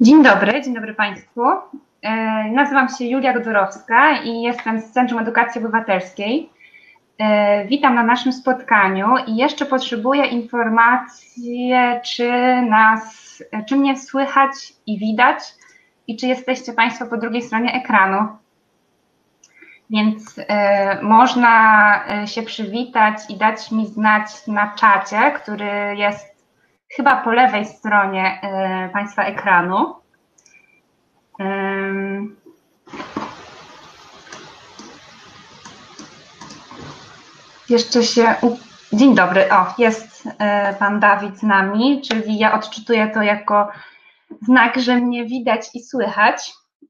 Dzień dobry Państwu. Nazywam się Julia Godorowska i jestem z Centrum Edukacji Obywatelskiej. Witam na naszym spotkaniu i jeszcze potrzebuję informacji, czy mnie słychać i widać i czy jesteście Państwo po drugiej stronie ekranu. Więc można się przywitać i dać mi znać na czacie, który jest chyba po lewej stronie Państwa ekranu. Jeszcze się... Dzień dobry, jest Pan Dawid z nami, czyli ja odczytuję to jako znak, że mnie widać i słychać.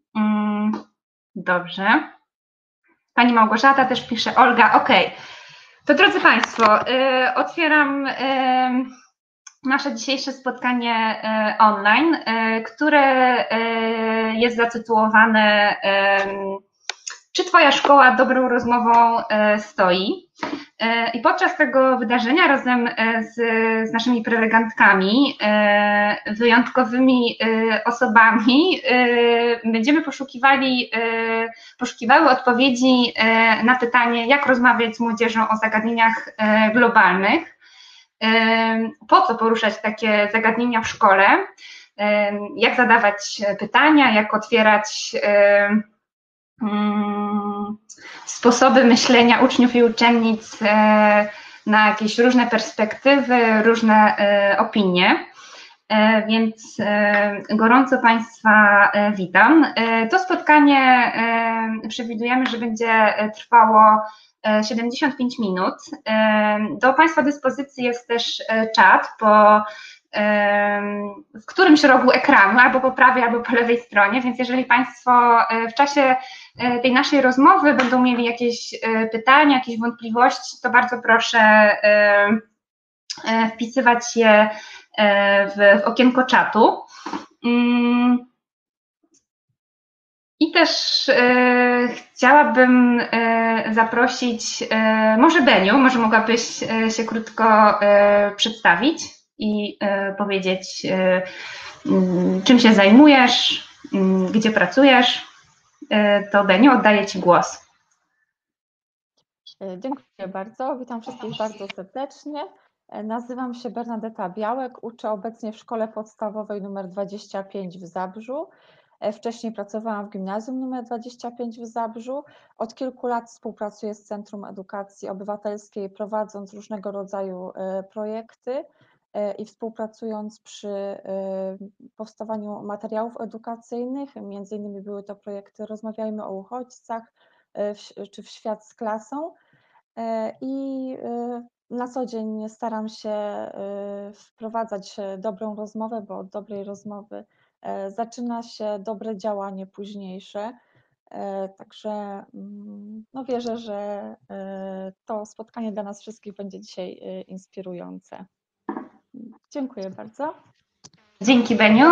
Dobrze. Pani Małgorzata też pisze, Olga, ok. To drodzy Państwo, otwieram nasze dzisiejsze spotkanie online, które jest zatytułowane Czy Twoja szkoła dobrą rozmową stoi? I podczas tego wydarzenia razem z naszymi prelegentkami, wyjątkowymi osobami, będziemy poszukiwały odpowiedzi na pytanie, jak rozmawiać z młodzieżą o zagadnieniach globalnych, po co poruszać takie zagadnienia w szkole, jak zadawać pytania, jak otwierać sposoby myślenia uczniów i uczennic na jakieś różne perspektywy, różne opinie. Więc gorąco Państwa witam. To spotkanie przewidujemy, że będzie trwało 75 minut. Do Państwa dyspozycji jest też czat w którymś rogu ekranu, albo po prawej, albo po lewej stronie, więc jeżeli Państwo w czasie tej naszej rozmowy będą mieli jakieś pytania, jakieś wątpliwości, to bardzo proszę wpisywać je w okienko czatu. I też chciałabym zaprosić, może Beniu, może mogłabyś się krótko przedstawić i powiedzieć, czym się zajmujesz, gdzie pracujesz. To Beniu, oddaję Ci głos. Dziękuję bardzo, witam wszystkich bardzo serdecznie. Nazywam się Bernadeta Białek, uczę obecnie w Szkole Podstawowej nr 25 w Zabrzu. Wcześniej pracowałam w Gimnazjum nr 25 w Zabrzu. Od kilku lat współpracuję z Centrum Edukacji Obywatelskiej, prowadząc różnego rodzaju projekty i współpracując przy powstawaniu materiałów edukacyjnych. Między innymi były to projekty Rozmawiajmy o uchodźcach czy w świat z klasą. I na co dzień staram się wprowadzać dobrą rozmowę, bo od dobrej rozmowy zaczyna się dobre działanie późniejsze. Także no wierzę, że to spotkanie dla nas wszystkich będzie dzisiaj inspirujące. Dziękuję bardzo. Dzięki Beniu.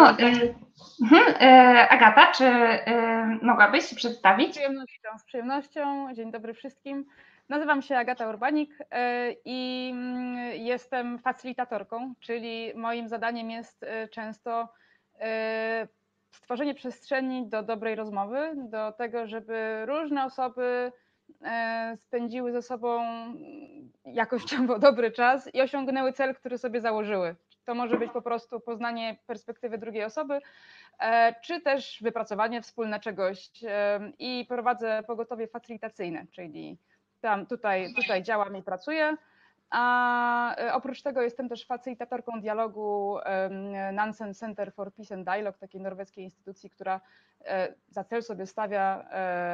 Agata, czy mogłabyś się przedstawić? Z przyjemnością. Dzień dobry wszystkim. Nazywam się Agata Urbanik i jestem facylitatorką, czyli moim zadaniem jest często stworzenie przestrzeni do dobrej rozmowy, do tego, żeby różne osoby spędziły ze sobą jakościowo dobry czas i osiągnęły cel, który sobie założyły. To może być po prostu poznanie perspektywy drugiej osoby, czy też wypracowanie wspólne czegoś. I prowadzę pogotowie facylitacyjne, czyli tutaj działam i pracuję. A oprócz tego jestem też facylitatorką dialogu Nansen Center for Peace and Dialogue, takiej norweskiej instytucji, która za cel sobie stawia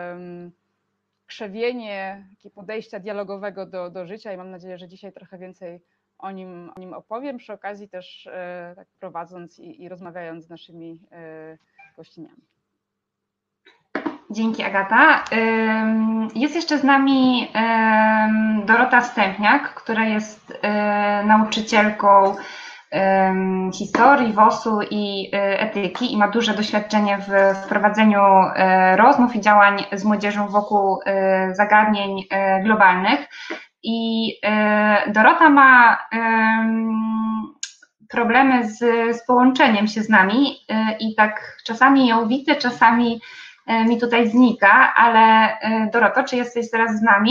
krzewienie podejścia dialogowego do życia i mam nadzieję, że dzisiaj trochę więcej o nim opowiem, przy okazji też tak prowadząc i rozmawiając z naszymi gościniami. Dzięki Agata. Jest jeszcze z nami Dorota Stępniak, która jest nauczycielką historii, WOS-u i etyki i ma duże doświadczenie w prowadzeniu rozmów i działań z młodzieżą wokół zagadnień globalnych. I Dorota ma problemy z połączeniem się z nami i tak czasami ją widzę, czasami mi tutaj znika, ale Doroto, czy jesteś teraz z nami?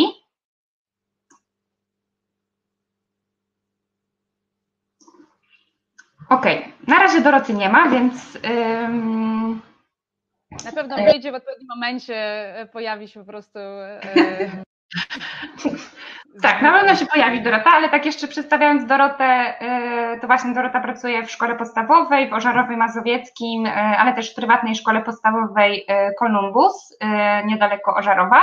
Okej, na razie Doroty nie ma, więc... Na pewno wyjdzie w odpowiednim momencie, pojawi się po prostu... Tak, na pewno się pojawi Dorota, ale tak jeszcze przedstawiając Dorotę, to właśnie Dorota pracuje w szkole podstawowej w Ożarowie Mazowieckim, ale też w prywatnej szkole podstawowej Kolumbus, niedaleko Ożarowa.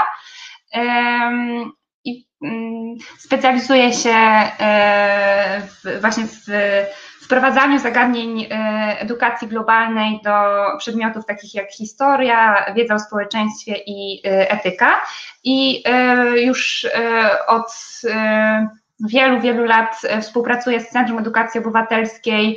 I specjalizuje się właśnie w wprowadzaniu zagadnień edukacji globalnej do przedmiotów takich jak historia, wiedza o społeczeństwie i etyka. I już od wielu, wielu lat współpracuje z Centrum Edukacji Obywatelskiej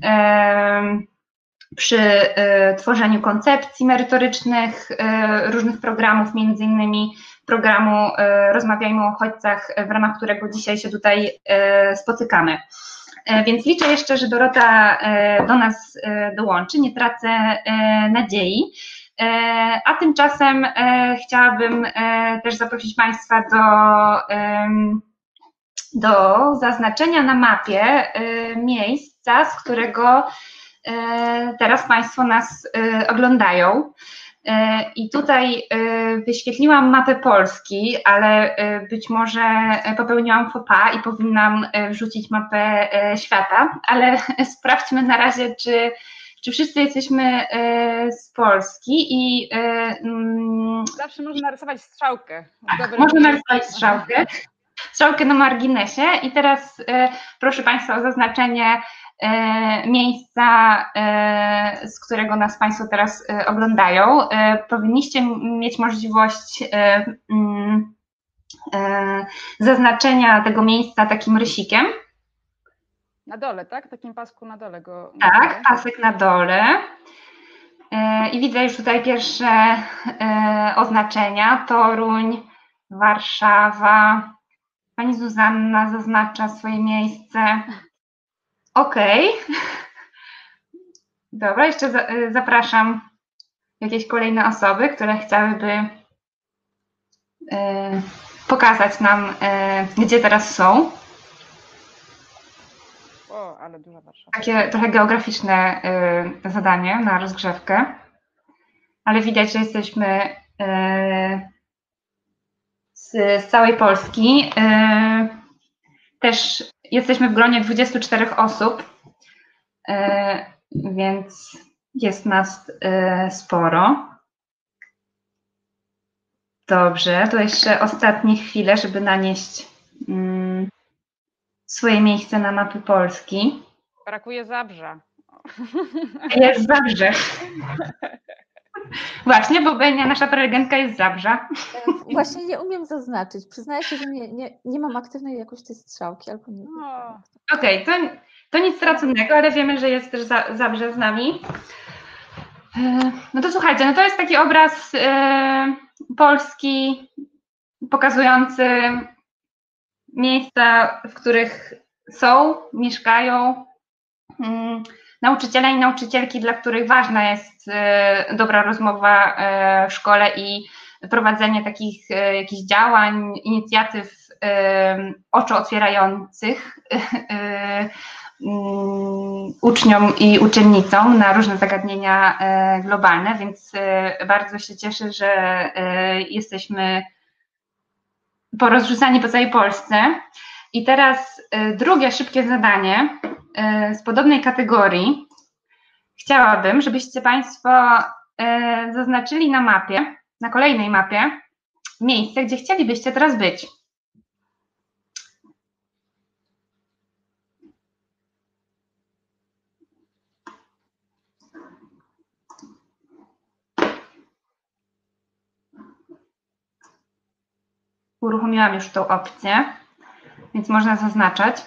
przy tworzeniu koncepcji merytorycznych różnych programów, między innymi programu Rozmawiajmy o uchodźcach, w ramach którego dzisiaj się tutaj spotykamy. Więc liczę jeszcze, że Dorota do nas dołączy, nie tracę nadziei. A tymczasem chciałabym też zaprosić Państwa do zaznaczenia na mapie miejsca, z którego teraz Państwo nas oglądają. I tutaj wyświetliłam mapę Polski, ale być może popełniłam faux pas i powinnam wrzucić mapę świata, ale sprawdźmy na razie, czy wszyscy jesteśmy z Polski i... Zawsze można narysować strzałkę. Tak, można narysować strzałkę na marginesie i teraz proszę Państwa o zaznaczenie miejsca, z którego nas Państwo teraz oglądają. Powinniście mieć możliwość zaznaczenia tego miejsca takim rysikiem. Na dole, tak? W takim pasku na dole go... Tak, pasek na dole. I widzę już tutaj pierwsze oznaczenia. Toruń, Warszawa. Pani Zuzanna zaznacza swoje miejsce. Okej. Dobra, jeszcze zapraszam jakieś kolejne osoby, które chciałyby pokazać nam, gdzie teraz są. O, ale duża Warszawa. Takie trochę geograficzne zadanie na rozgrzewkę, ale widać, że jesteśmy z całej Polski. Też jesteśmy w gronie 24 osób, więc jest nas sporo. Dobrze, to jeszcze ostatnie chwile, żeby nanieść swoje miejsce na mapy Polski. Brakuje Zabrza. Jest Zabrze. Właśnie, bo Benia, nasza prelegentka jest z Zabrza. Właśnie nie umiem zaznaczyć. Przyznaję się, że nie mam aktywnej jakoś tej strzałki. Albo nie. Okej, to nic straconego, ale wiemy, że jest też Zabrze z nami. No to słuchajcie, no to jest taki obraz Polski pokazujący miejsca, w których są, mieszkają nauczyciele i nauczycielki, dla których ważna jest dobra rozmowa w szkole i prowadzenie takich jakichś działań, inicjatyw oczu otwierających uczniom i uczennicom na różne zagadnienia globalne, więc bardzo się cieszę, że jesteśmy porozrzucani po całej Polsce. I teraz drugie szybkie zadanie z podobnej kategorii. Chciałabym, żebyście Państwo zaznaczyli na mapie, na kolejnej mapie, miejsce, gdzie chcielibyście teraz być. Uruchomiłam już tą opcję, więc można zaznaczać.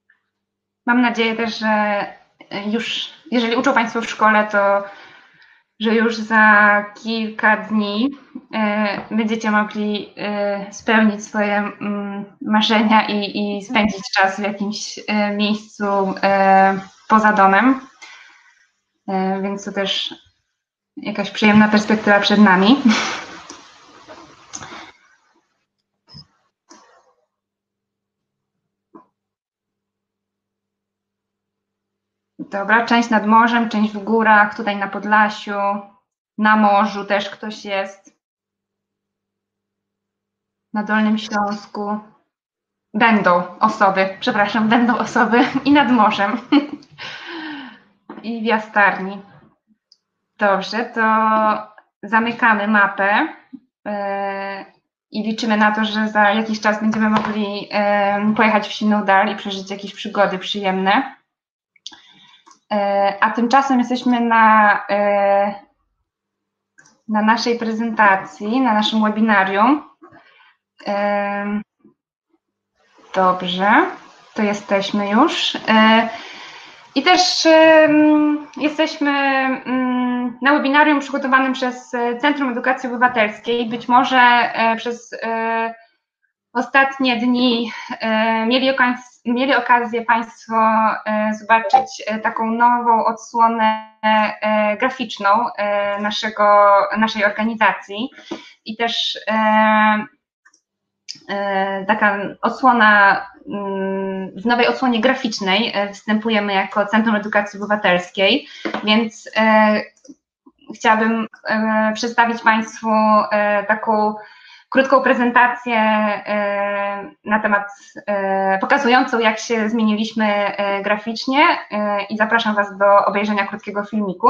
Mam nadzieję też, że już, jeżeli uczą Państwo w szkole, to że już za kilka dni będziecie mogli spełnić swoje marzenia i spędzić czas w jakimś miejscu poza domem. Więc to też jakaś przyjemna perspektywa przed nami. Dobra, część nad morzem, część w górach, tutaj na Podlasiu, na morzu też ktoś jest. Na Dolnym Śląsku. Będą osoby i nad morzem. I w Jastarni. Dobrze, to zamykamy mapę i liczymy na to, że za jakiś czas będziemy mogli pojechać w silną dal i przeżyć jakieś przygody przyjemne. A tymczasem jesteśmy na naszej prezentacji, na naszym webinarium. Dobrze, to jesteśmy już. I też jesteśmy na webinarium przygotowanym przez Centrum Edukacji Obywatelskiej. Być może przez ostatnie dni mieli okazję Państwo zobaczyć taką nową odsłonę graficzną naszej organizacji i też taka odsłona, w nowej odsłonie graficznej występujemy jako Centrum Edukacji Obywatelskiej, więc chciałabym przedstawić Państwu taką krótką prezentację na temat, pokazującą, jak się zmieniliśmy graficznie i zapraszam Was do obejrzenia krótkiego filmiku.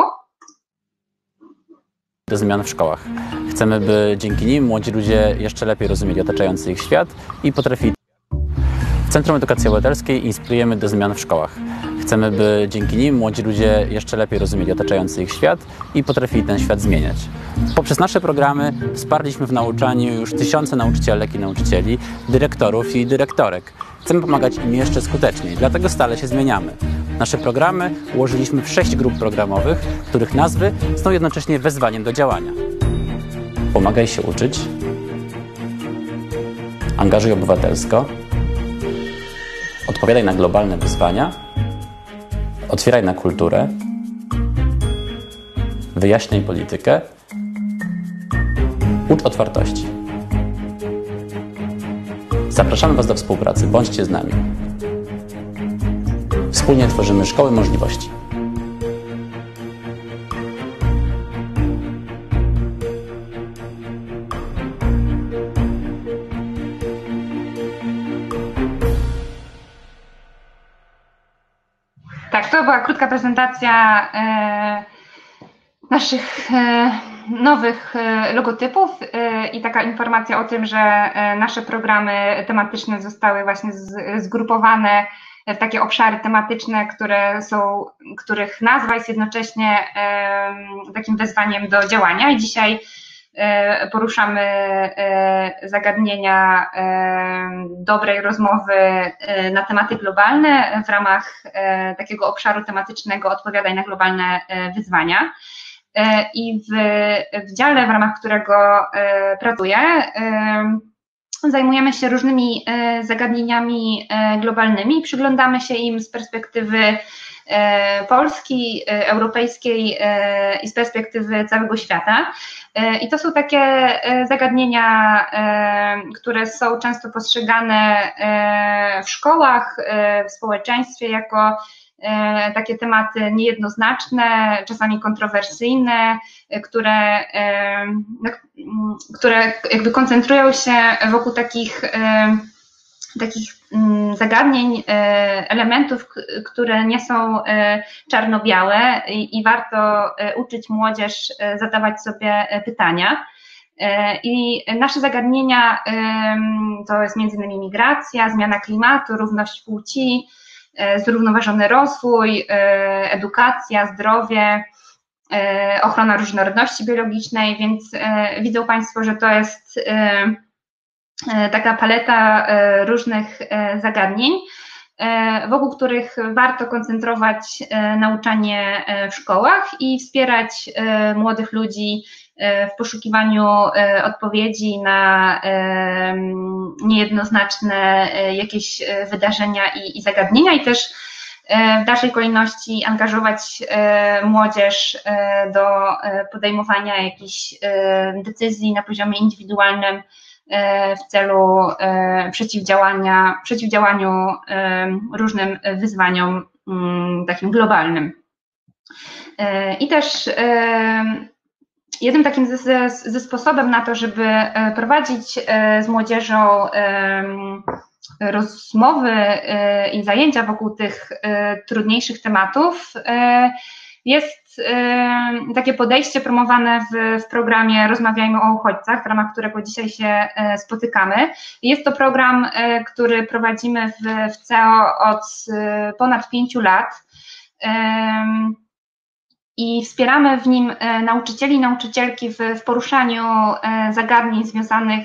Do zmian w szkołach. Chcemy, by dzięki nim młodzi ludzie jeszcze lepiej rozumieli otaczający ich świat i potrafili. W Centrum Edukacji Obywatelskiej inspirujemy do zmian w szkołach. Chcemy, by dzięki nim młodzi ludzie jeszcze lepiej rozumieli otaczający ich świat i potrafili ten świat zmieniać. Poprzez nasze programy wsparliśmy w nauczaniu już tysiące nauczycielek i nauczycieli, dyrektorów i dyrektorek. Chcemy pomagać im jeszcze skuteczniej, dlatego stale się zmieniamy. Nasze programy ułożyliśmy w 6 grup programowych, których nazwy są jednocześnie wezwaniem do działania. Pomagaj się uczyć, angażuj obywatelsko, odpowiadaj na globalne wyzwania, otwieraj na kulturę, wyjaśniaj politykę, ucz otwartości. Zapraszamy Was do współpracy, bądźcie z nami. Wspólnie tworzymy szkoły możliwości. Tak, to była krótka prezentacja naszych nowych logotypów i taka informacja o tym, że nasze programy tematyczne zostały właśnie zgrupowane w takie obszary tematyczne, których nazwa jest jednocześnie takim wezwaniem do działania. I dzisiaj poruszamy zagadnienia dobrej rozmowy na tematy globalne w ramach takiego obszaru tematycznego Odpowiadaj na globalne wyzwania. I w dziale, w ramach którego pracuję, zajmujemy się różnymi zagadnieniami globalnymi, przyglądamy się im z perspektywy Polski, europejskiej i z perspektywy całego świata. I to są takie zagadnienia, które są często postrzegane w szkołach, w społeczeństwie jako takie tematy niejednoznaczne, czasami kontrowersyjne, które jakby koncentrują się wokół takich zagadnień, elementów, które nie są czarno-białe i warto uczyć młodzież zadawać sobie pytania. I nasze zagadnienia to jest m.in. migracja, zmiana klimatu, równość płci, zrównoważony rozwój, edukacja, zdrowie, ochrona różnorodności biologicznej, więc widzą Państwo, że to jest taka paleta różnych zagadnień wokół których warto koncentrować nauczanie w szkołach i wspierać młodych ludzi w poszukiwaniu odpowiedzi na niejednoznaczne jakieś wydarzenia i zagadnienia, i też w dalszej kolejności angażować młodzież do podejmowania jakichś decyzji na poziomie indywidualnym w celu przeciwdziałaniu różnym wyzwaniom takim globalnym. I też jednym takim ze sposobem na to, żeby prowadzić z młodzieżą rozmowy i zajęcia wokół tych trudniejszych tematów jest takie podejście promowane w programie Rozmawiajmy o uchodźcach, w ramach którego dzisiaj się spotykamy. Jest to program, który prowadzimy w CEO od ponad 5 lat i wspieramy w nim nauczycieli i nauczycielki w poruszaniu zagadnień związanych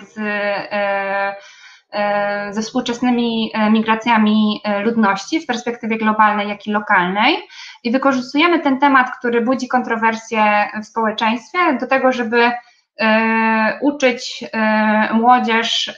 ze współczesnymi migracjami ludności w perspektywie globalnej, jak i lokalnej. I wykorzystujemy ten temat, który budzi kontrowersje w społeczeństwie, do tego, żeby uczyć młodzież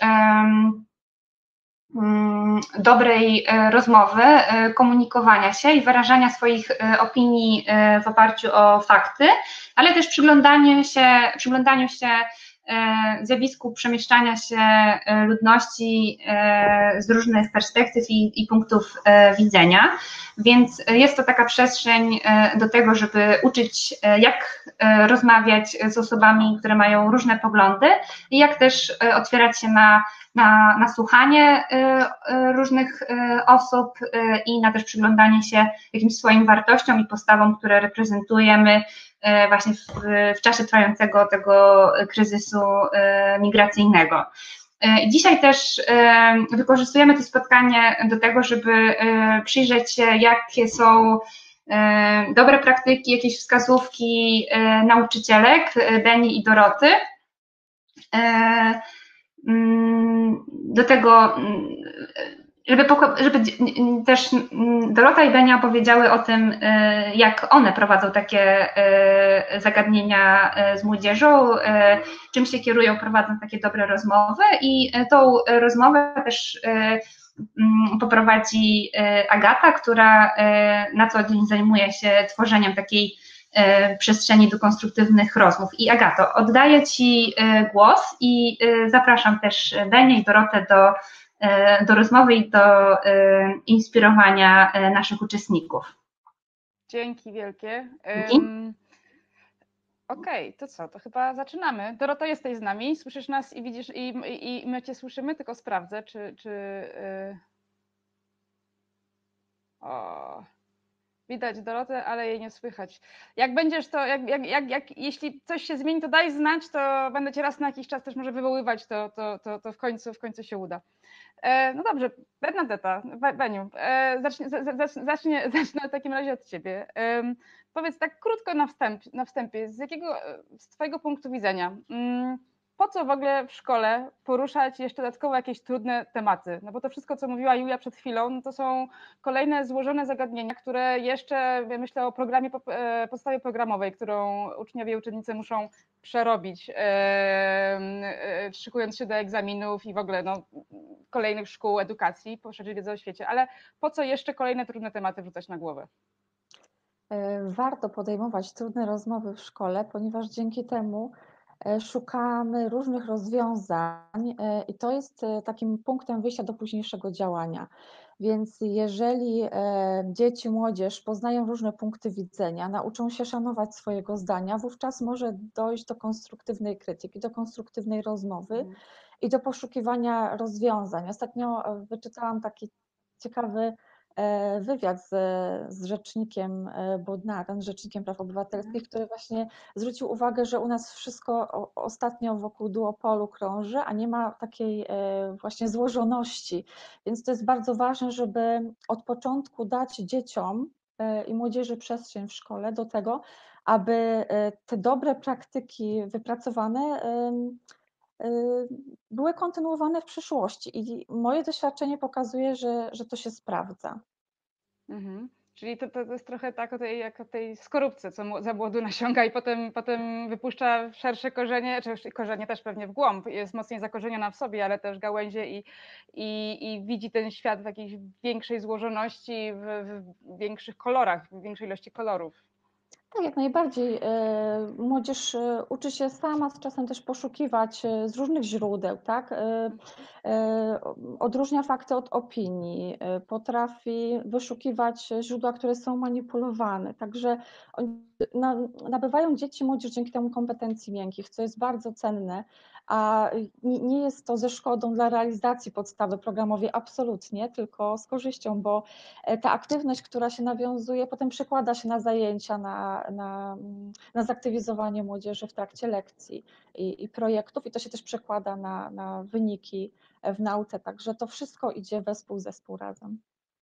dobrej rozmowy, komunikowania się i wyrażania swoich opinii w oparciu o fakty, ale też przyglądaniu się zjawisku przemieszczania się ludności z różnych perspektyw i punktów widzenia, więc jest to taka przestrzeń do tego, żeby uczyć, jak rozmawiać z osobami, które mają różne poglądy, i jak też otwierać się na słuchanie różnych osób i na też przyglądanie się jakimś swoim wartościom i postawom, które reprezentujemy właśnie w czasie trwającego tego kryzysu migracyjnego. Dzisiaj też wykorzystujemy to spotkanie do tego, żeby przyjrzeć się, jakie są dobre praktyki, jakieś wskazówki nauczycielek Beni i Doroty. Do tego, żeby też Dorota i Benia opowiedziały o tym, jak one prowadzą takie zagadnienia z młodzieżą, czym się kierują, prowadząc takie dobre rozmowy, i tą rozmowę też poprowadzi Agata, która na co dzień zajmuje się tworzeniem takiej przestrzeni do konstruktywnych rozmów. I Agato, oddaję Ci głos i zapraszam też Benię i Dorotę do rozmowy i do inspirowania naszych uczestników. Dzięki wielkie. Dzięki. Okej, to co, to chyba zaczynamy. Dorota, jesteś z nami, słyszysz nas i widzisz, i my Cię słyszymy, tylko sprawdzę, czy... O, widać Dorotę, ale jej nie słychać. Jak będziesz to, jeśli coś się zmieni, to daj znać, to będę Cię raz na jakiś czas też może wywoływać, to w końcu się uda. No dobrze, Bernadetta, Beniu, zacznę w takim razie od Ciebie. Powiedz tak krótko na wstępie, z Twojego punktu widzenia, po co w ogóle w szkole poruszać jeszcze dodatkowo jakieś trudne tematy? No bo to wszystko, co mówiła Julia przed chwilą, no to są kolejne złożone zagadnienia, które jeszcze, myślę o programie, podstawie programowej, którą uczniowie i uczennice muszą przerobić, szykując się do egzaminów i w ogóle kolejnych szkół edukacji, poszerzyć wiedzę o świecie, ale po co jeszcze kolejne trudne tematy wrzucać na głowę? Warto podejmować trudne rozmowy w szkole, ponieważ dzięki temu szukamy różnych rozwiązań i to jest takim punktem wyjścia do późniejszego działania. Więc jeżeli dzieci, młodzież poznają różne punkty widzenia, nauczą się szanować swojego zdania, wówczas może dojść do konstruktywnej krytyki, do konstruktywnej rozmowy i do poszukiwania rozwiązań. Ostatnio wyczytałam taki ciekawy wywiad z rzecznikiem Bodnarem, rzecznikiem praw obywatelskich, który właśnie zwrócił uwagę, że u nas wszystko ostatnio wokół duopolu krąży, a nie ma takiej właśnie złożoności. Więc to jest bardzo ważne, żeby od początku dać dzieciom i młodzieży przestrzeń w szkole do tego, aby te dobre praktyki wypracowane były kontynuowane w przyszłości i moje doświadczenie pokazuje, że to się sprawdza. Mhm. Czyli to jest trochę tak jak o tej skorupce, co za młodu nasiąga i potem wypuszcza szersze korzenie, czy korzenie też pewnie w głąb, jest mocniej zakorzeniona w sobie, ale też gałęzie i widzi ten świat w jakiejś większej złożoności, w większych kolorach, w większej ilości kolorów. Tak, jak najbardziej. Młodzież uczy się sama czasem też poszukiwać z różnych źródeł, tak? Odróżnia fakty od opinii, potrafi wyszukiwać źródła, które są manipulowane. Także nabywają dzieci, młodzież dzięki temu kompetencji miękkich, co jest bardzo cenne, a nie jest to ze szkodą dla realizacji podstawy programowej, absolutnie, tylko z korzyścią, bo ta aktywność, która się nawiązuje, potem przekłada się na zajęcia, na zaktywizowanie młodzieży w trakcie lekcji i projektów, i to się też przekłada na wyniki w nauce, także to wszystko idzie wespół, zespół razem.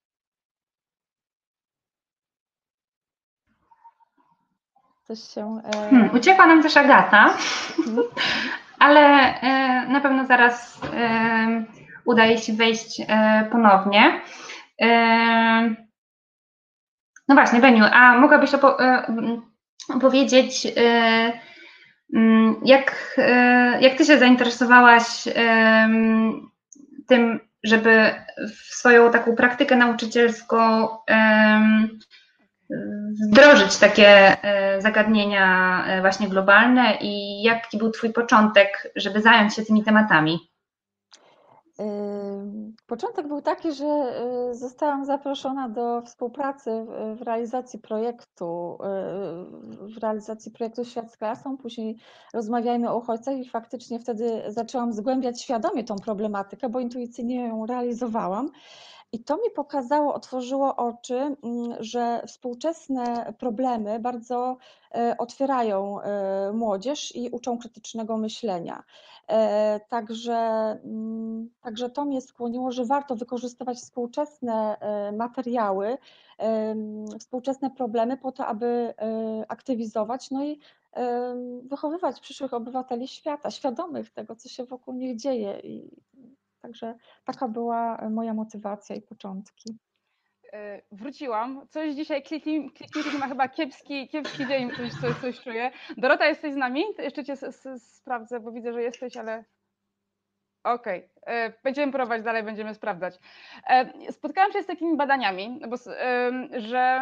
Coś się... Uciekła nam też Agata, ale na pewno zaraz uda jej się wejść ponownie. No właśnie, Beniu, a mogłabyś opowiedzieć, jak ty się zainteresowałaś tym, żeby w swoją taką praktykę nauczycielską wdrożyć takie zagadnienia właśnie globalne i jaki był twój początek, żeby zająć się tymi tematami? Początek był taki, że zostałam zaproszona do współpracy w realizacji projektu Świat z klasą. Później rozmawiajmy o uchodźcach i faktycznie wtedy zaczęłam zgłębiać świadomie tą problematykę, bo intuicyjnie ją realizowałam. I to mi pokazało, otworzyło oczy, że współczesne problemy bardzo otwierają młodzież i uczą krytycznego myślenia. Także to mnie skłoniło, że warto wykorzystywać współczesne materiały, współczesne problemy po to, aby aktywizować, no i wychowywać przyszłych obywateli świata, świadomych tego, co się wokół nich dzieje. Także taka była moja motywacja i początki. Wróciłam. Coś dzisiaj kliknij ma chyba kiepski dzień, coś czuję. Dorota, jesteś z nami? Jeszcze cię sprawdzę, bo widzę, że jesteś, ale... Okej, będziemy próbować dalej, będziemy sprawdzać. Spotkałam się z takimi badaniami, że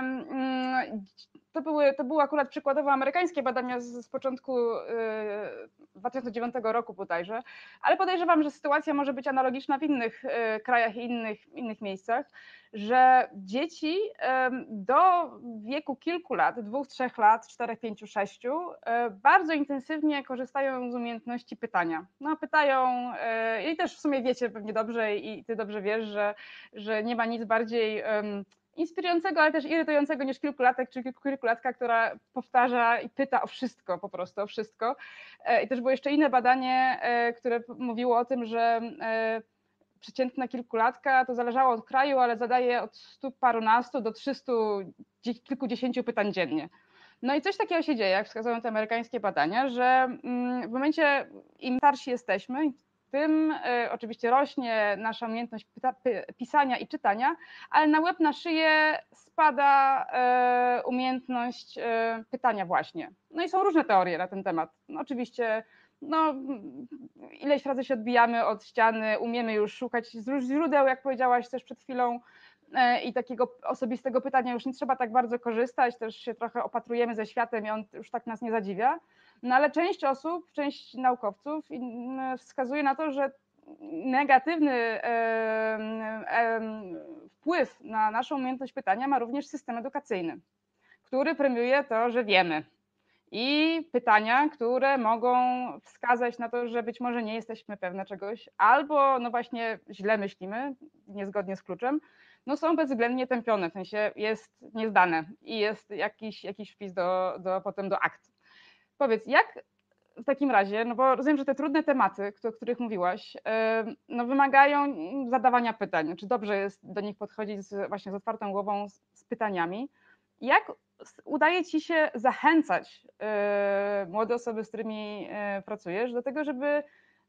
to były akurat przykładowo amerykańskie badania z początku 2009 roku bodajże, ale podejrzewam, że sytuacja może być analogiczna w innych krajach i innych miejscach, że dzieci do wieku kilku lat, 2, 3 lat, 4, 5, 6, bardzo intensywnie korzystają z umiejętności pytania. No pytają i też w sumie wiecie pewnie dobrze i ty dobrze wiesz, że nie ma nic bardziej inspirującego, ale też irytującego niż kilkulatek czy kilkulatka, która powtarza i pyta o wszystko, po prostu o wszystko. I też było jeszcze inne badanie, które mówiło o tym, że przeciętna kilkulatka to zależało od kraju, ale zadaje od 100 parunastu do 300 kilkudziesięciu pytań dziennie. No i coś takiego się dzieje, jak wskazują te amerykańskie badania, że w momencie im starsi jesteśmy, tym oczywiście rośnie nasza umiejętność pisania i czytania, ale na łeb, na szyję spada umiejętność pytania właśnie. No i są różne teorie na ten temat. No oczywiście ileś razy się odbijamy od ściany, umiemy już szukać źródeł, jak powiedziałaś też przed chwilą, i takiego osobistego pytania już nie trzeba tak bardzo korzystać, też się trochę opatrujemy ze światem i on już tak nas nie zadziwia. No ale część osób, część naukowców wskazuje na to, że negatywny wpływ na naszą umiejętność pytania ma również system edukacyjny, który premiuje to, że wiemy. I pytania, które mogą wskazać na to, że być może nie jesteśmy pewne czegoś, albo no właśnie źle myślimy, niezgodnie z kluczem, no są bezwzględnie tępione, w sensie jest niezdane i jest jakiś wpis potem do akt. Powiedz, jak w takim razie, no bo rozumiem, że te trudne tematy, o których mówiłaś, no wymagają zadawania pytań, czy dobrze jest do nich podchodzić właśnie z otwartą głową, z pytaniami. Jak udaje ci się zachęcać młode osoby, z którymi pracujesz, do tego, żeby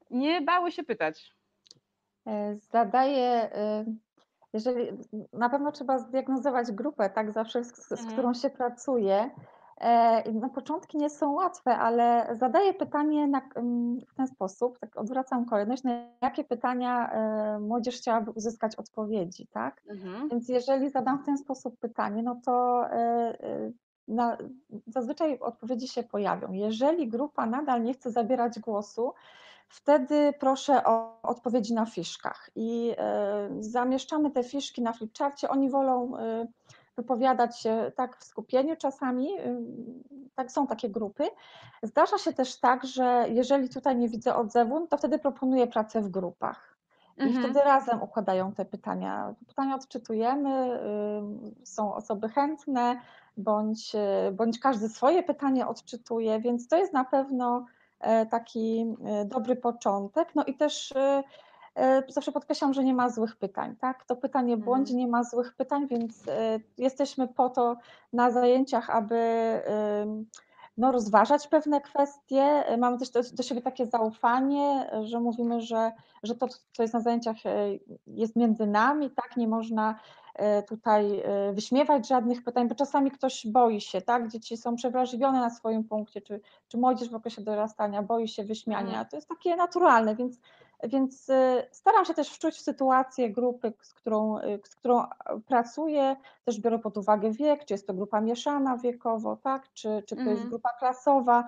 nie bały się pytać? Zadaję, jeżeli na pewno trzeba zdiagnozować grupę, tak, zawsze z którą się pracuje. No, początki nie są łatwe, ale zadaję pytanie w ten sposób, tak odwracam kolejność, na jakie pytania młodzież chciałaby uzyskać odpowiedzi, tak? Więc jeżeli zadam w ten sposób pytanie, no to zazwyczaj odpowiedzi się pojawią. Jeżeli grupa nadal nie chce zabierać głosu, wtedy proszę o odpowiedzi na fiszkach i zamieszczamy te fiszki na flipcharcie. Oni wolą wypowiadać się tak w skupieniu czasami, tak, są takie grupy. Zdarza się też tak, że jeżeli tutaj nie widzę odzewu, to wtedy proponuję pracę w grupach. I wtedy razem układają te pytania. Pytania odczytujemy, są osoby chętne, bądź każdy swoje pytanie odczytuje, więc to jest na pewno taki dobry początek. No i też zawsze podkreślam, że nie ma złych pytań, tak? To pytanie błądzi, nie ma złych pytań, więc jesteśmy po to na zajęciach, aby no, rozważać pewne kwestie. Mamy też do siebie takie zaufanie, że mówimy, że to, co jest na zajęciach, jest między nami, tak? Nie można tutaj wyśmiewać żadnych pytań, bo czasami ktoś boi się, tak? Dzieci są przewrażliwione na swoim punkcie, czy młodzież w okresie dorastania boi się wyśmiania. To jest takie naturalne, więc staram się też wczuć w sytuację grupy, z którą pracuję, też biorę pod uwagę wiek, czy jest to grupa mieszana wiekowo, tak? Czy to jest grupa klasowa,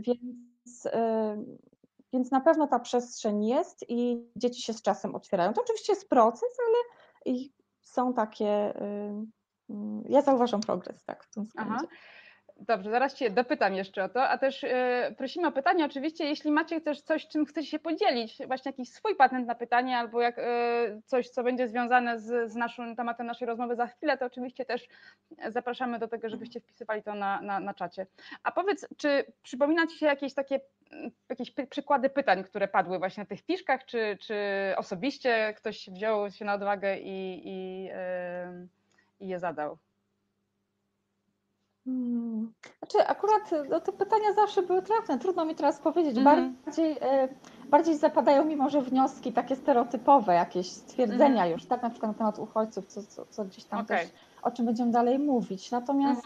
więc na pewno ta przestrzeń jest i dzieci się z czasem otwierają. To oczywiście jest proces, ale są takie, ja zauważam progres, tak, w tym względzie. Dobrze, zaraz Cię dopytam jeszcze o to, a też prosimy o pytanie oczywiście, jeśli macie też coś, czym chcecie się podzielić, właśnie jakiś swój patent na pytanie albo coś, co będzie związane z naszym tematem naszej rozmowy za chwilę, to oczywiście też zapraszamy do tego, żebyście wpisywali to na czacie. A powiedz, czy przypomina Ci się jakieś przykłady pytań, które padły właśnie na tych fiszkach, czy osobiście ktoś wziął się na odwagę i je zadał? Znaczy akurat no, te pytania zawsze były trafne, trudno mi teraz powiedzieć, bardziej zapadają mi może wnioski takie stereotypowe, jakieś stwierdzenia już, tak, na przykład na temat uchodźców, co gdzieś tam też, o czym będziemy dalej mówić, natomiast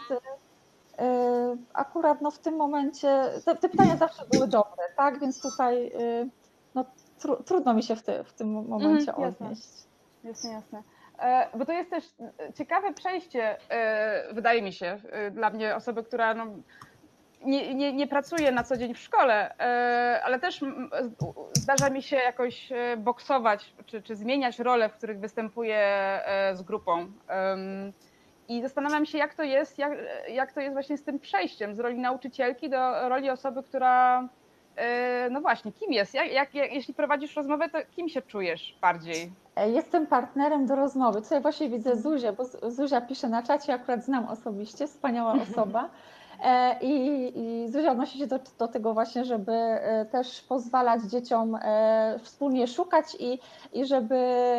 akurat no, w tym momencie te pytania zawsze były dobre, tak, więc tutaj no, trudno mi się w tym momencie odnieść. Jasne. Bo to jest też ciekawe przejście, wydaje mi się, dla mnie, osoby, która no, nie pracuje na co dzień w szkole, ale też zdarza mi się jakoś boksować czy zmieniać role, w których występuję z grupą. I zastanawiam się, jak to jest właśnie z tym przejściem z roli nauczycielki do roli osoby, która, no właśnie, kim jest? Jeśli prowadzisz rozmowę, to kim się czujesz bardziej? Jestem partnerem do rozmowy. Tutaj właśnie widzę Zuzię, bo Zuzia pisze na czacie, akurat znam osobiście, wspaniała osoba. I Zuzia odnosi się do tego właśnie, żeby też pozwalać dzieciom wspólnie szukać i żeby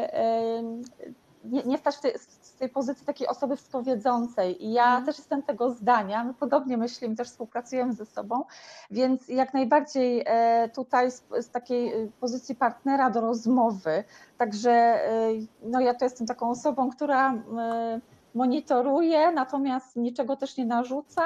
nie stać z tej pozycji takiej osoby współwiedzącej. I ja też jestem tego zdania, my podobnie myślimy, też współpracujemy ze sobą, więc jak najbardziej tutaj z takiej pozycji partnera do rozmowy. Także no ja to jestem taką osobą, która monitoruje, natomiast niczego też nie narzuca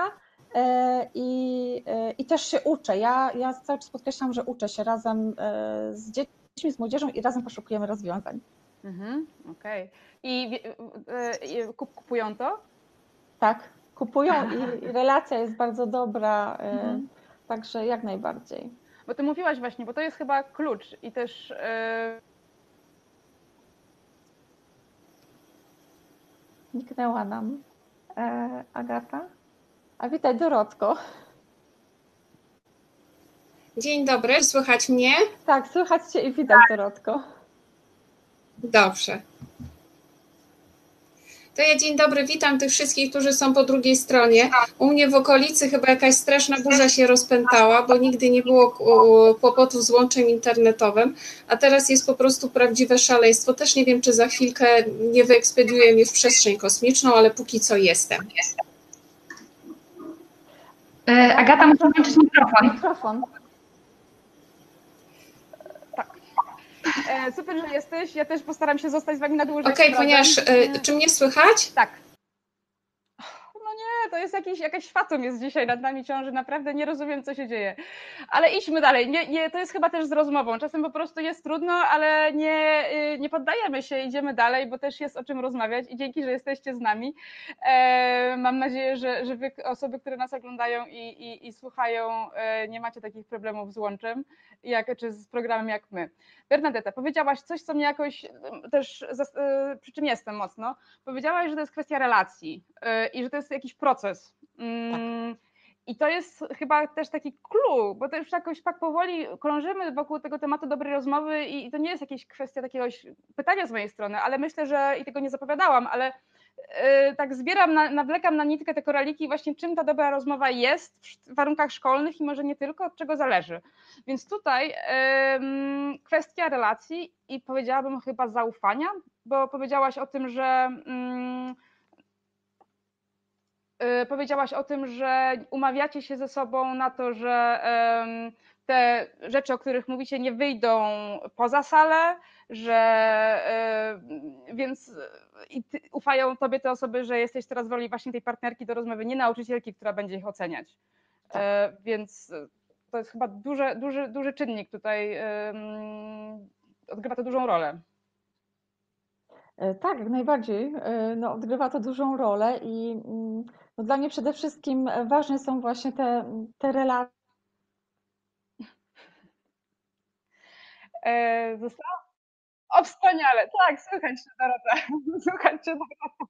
i też się uczę. Ja cały czas podkreślam, że uczę się razem z dziećmi, z młodzieżą i razem poszukujemy rozwiązań. Okej. I kupują to? Tak, kupują i relacja jest bardzo dobra, także jak najbardziej. Bo Ty mówiłaś właśnie, bo to jest chyba klucz i też... Zniknęła nam Agata. A witaj, Dorotko. Dzień dobry, słychać mnie? Tak, słychać Cię i widać, Dorotko. Dobrze. To ja dzień dobry, witam tych wszystkich, którzy są po drugiej stronie. U mnie w okolicy chyba jakaś straszna burza się rozpętała, bo nigdy nie było kłopotów z łączem internetowym, a teraz jest po prostu prawdziwe szaleństwo. Też nie wiem, czy za chwilkę nie wyekspediuję mnie w przestrzeń kosmiczną, ale póki co jestem. Agata, muszę włączyć mikrofon. Super, że jesteś. Ja też postaram się zostać z wami na dłużej. Okej, ponieważ czy mnie słychać? Tak. No nie, to jest jakaś fatum jest dzisiaj nad nami ciąży, naprawdę nie rozumiem, co się dzieje. Ale idźmy dalej. To jest chyba też z rozmową. Czasem po prostu jest trudno, ale nie poddajemy się, idziemy dalej, bo też jest o czym rozmawiać i dzięki, że jesteście z nami. Mam nadzieję, że wy, osoby, które nas oglądają i słuchają, nie macie takich problemów z łączem, czy z programem jak my. Bernadetta, powiedziałaś coś, co mnie jakoś też, przy czym jestem mocno, powiedziałaś, że to jest kwestia relacji i że to jest jakiś proces. I to jest chyba też taki clue, bo to już jakoś tak powoli krążymy wokół tego tematu dobrej rozmowy i to nie jest jakaś kwestia takiegoś pytania z mojej strony, ale myślę, że i tego nie zapowiadałam, ale tak zbieram, nawlekam na nitkę te koraliki właśnie czym ta dobra rozmowa jest w warunkach szkolnych i może nie tylko, od czego zależy. Więc tutaj kwestia relacji i powiedziałabym chyba zaufania, bo powiedziałaś o tym, że umawiacie się ze sobą na to, że te rzeczy, o których mówicie, nie wyjdą poza salę, więc ufają tobie te osoby, że jesteś teraz w roli właśnie tej partnerki do rozmowy, nie nauczycielki, która będzie ich oceniać. Więc to jest chyba duży czynnik tutaj, odgrywa to dużą rolę. Tak, jak najbardziej. No, odgrywa to dużą rolę i no, dla mnie przede wszystkim ważne są właśnie te relacje. Zostało? O, wspaniale, tak, słychać cię, Dorota. Słychać cię, Dorota.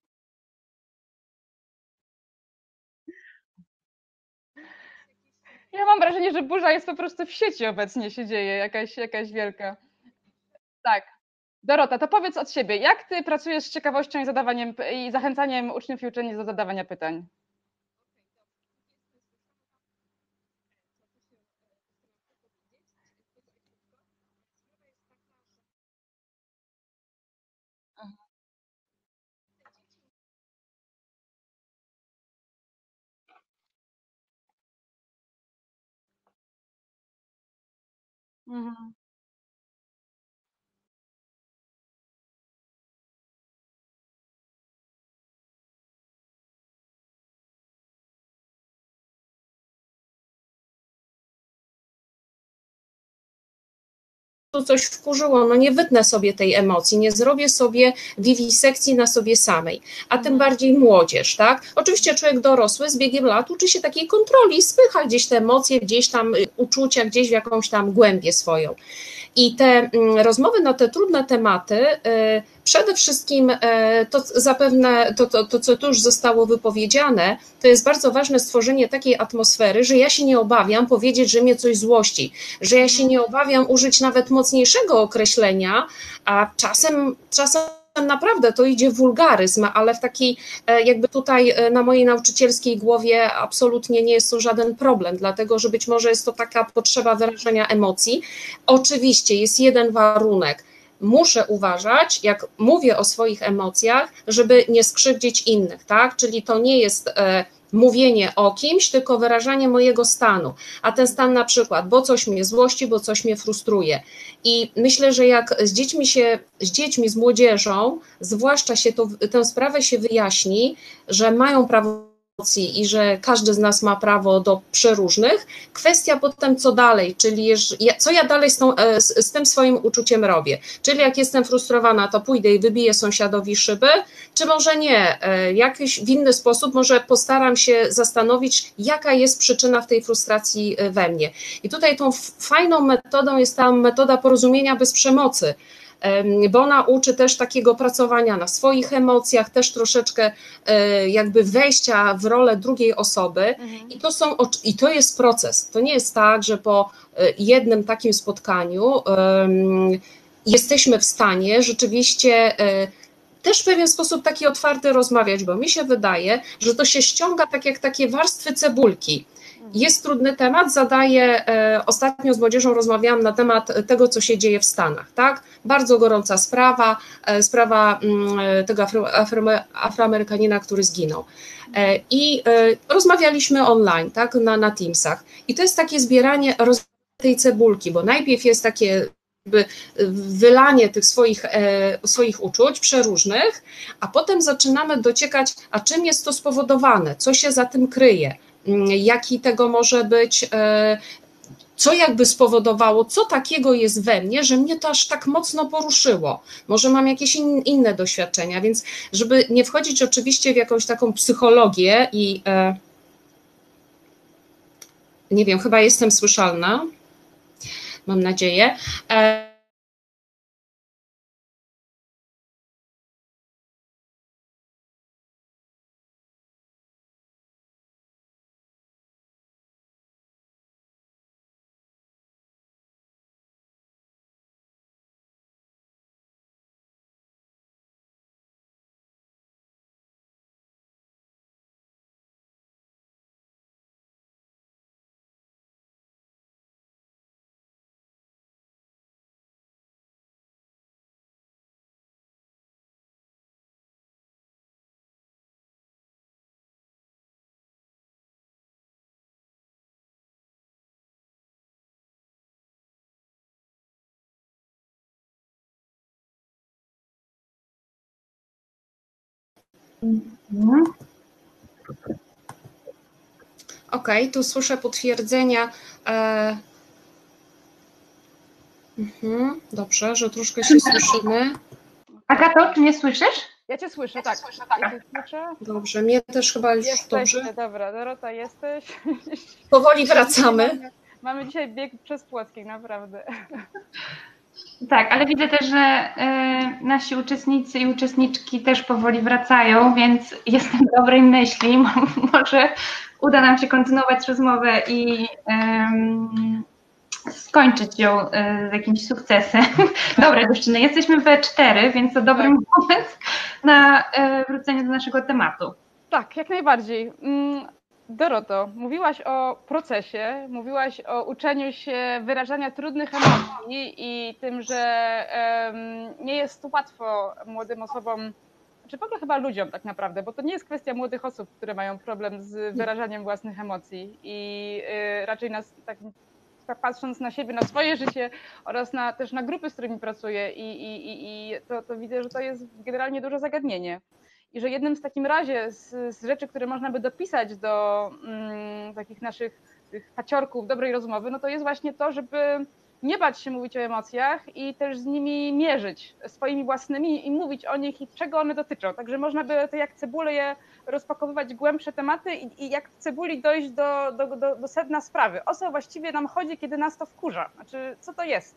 Ja mam wrażenie, że burza jest po prostu w sieci obecnie się dzieje, jakaś wielka. Tak. Dorota, to powiedz od siebie, jak ty pracujesz z ciekawością i zachęcaniem uczniów i uczennic do zadawania pytań? Mhm. Tu coś wkurzyło, no nie wytnę sobie tej emocji, nie zrobię sobie wiwisekcji na sobie samej, a tym bardziej młodzież, tak? Oczywiście człowiek dorosły z biegiem lat uczy się takiej kontroli, spycha gdzieś te emocje, gdzieś tam uczucia, gdzieś w jakąś tam głębię swoją. I te rozmowy na te trudne tematy, przede wszystkim to zapewne, to co tu już zostało wypowiedziane, to jest bardzo ważne stworzenie takiej atmosfery, że ja się nie obawiam powiedzieć, że mnie coś złości, że ja się nie obawiam użyć nawet mocniejszego określenia, a czasem naprawdę to idzie wulgaryzm, ale w takiej jakby tutaj na mojej nauczycielskiej głowie absolutnie nie jest to żaden problem, dlatego że być może jest to taka potrzeba wyrażania emocji. Oczywiście jest jeden warunek. Muszę uważać, jak mówię o swoich emocjach, żeby nie skrzywdzić innych, tak? Czyli to nie jest mówienie o kimś, tylko wyrażanie mojego stanu, a ten stan na przykład, bo coś mnie złości, bo coś mnie frustruje. I myślę, że jak z dziećmi, z młodzieżą, zwłaszcza tę sprawę się wyjaśni, że mają prawo i że każdy z nas ma prawo do przeróżnych. Kwestia potem co dalej, czyli co ja dalej z tym swoim uczuciem robię. Czyli jak jestem frustrowana, to pójdę i wybiję sąsiadowi szyby, czy może nie, jakiś w inny sposób, może postaram się zastanowić, jaka jest przyczyna w tej frustracji we mnie. I tutaj tą fajną metodą jest ta metoda porozumienia bez przemocy, bo ona uczy też takiego pracowania na swoich emocjach, też troszeczkę jakby wejścia w rolę drugiej osoby i to jest proces. To nie jest tak, że po jednym takim spotkaniu jesteśmy w stanie rzeczywiście też w pewien sposób taki otwarty rozmawiać, bo mi się wydaje, że to się ściąga tak jak takie warstwy cebulki. Jest trudny temat, ostatnio z młodzieżą rozmawiałam na temat tego, co się dzieje w Stanach, tak? Bardzo gorąca sprawa tego Afroamerykanina, który zginął. I rozmawialiśmy online, tak? Na Teamsach. I to jest takie zbieranie tej cebulki, bo najpierw jest takie jakby wylanie tych swoich uczuć przeróżnych, a potem zaczynamy dociekać, a czym jest to spowodowane, co się za tym kryje, jaki tego może być, co jakby spowodowało, co takiego jest we mnie, że mnie to aż tak mocno poruszyło. Może mam jakieś inne doświadczenia, więc żeby nie wchodzić oczywiście w jakąś taką psychologię i nie wiem, chyba jestem słyszalna, mam nadzieję. Okej, tu słyszę potwierdzenia. Dobrze, że troszkę się słyszymy. Agato, czy mnie słyszysz? Ja cię słyszę, tak. Ja cię słyszę. Dobrze, mnie też chyba już Jesteście, dobrze. dobra, Dorota, jesteś. Powoli wracamy. Mamy dzisiaj bieg przez Płockich, naprawdę. Tak, ale widzę też, że nasi uczestnicy i uczestniczki też powoli wracają, więc jestem dobrej myśli. Może uda nam się kontynuować rozmowę i skończyć ją z jakimś sukcesem. Dobra, dziewczyny, jesteśmy we 4, więc to dobry moment na wrócenie do naszego tematu. Tak, jak najbardziej. Doroto, mówiłaś o procesie, mówiłaś o uczeniu się wyrażania trudnych emocji i tym, że nie jest łatwo młodym osobom, czy w ogóle chyba ludziom tak naprawdę, bo to nie jest kwestia młodych osób, które mają problem z wyrażaniem własnych emocji i raczej nas tak patrząc na siebie, na swoje życie oraz też na grupy, z którymi pracuję i to widzę, że to jest generalnie duże zagadnienie. I że jednym z takim razie z rzeczy, które można by dopisać do takich naszych tych paciorków dobrej rozmowy, no to jest właśnie to, żeby nie bać się mówić o emocjach i też z nimi mierzyć swoimi własnymi i mówić o nich i czego one dotyczą. Także można by to jak cebulę je rozpakowywać głębsze tematy i jak w cebuli dojść do sedna sprawy. O co właściwie nam chodzi, kiedy nas to wkurza? Znaczy, co to jest?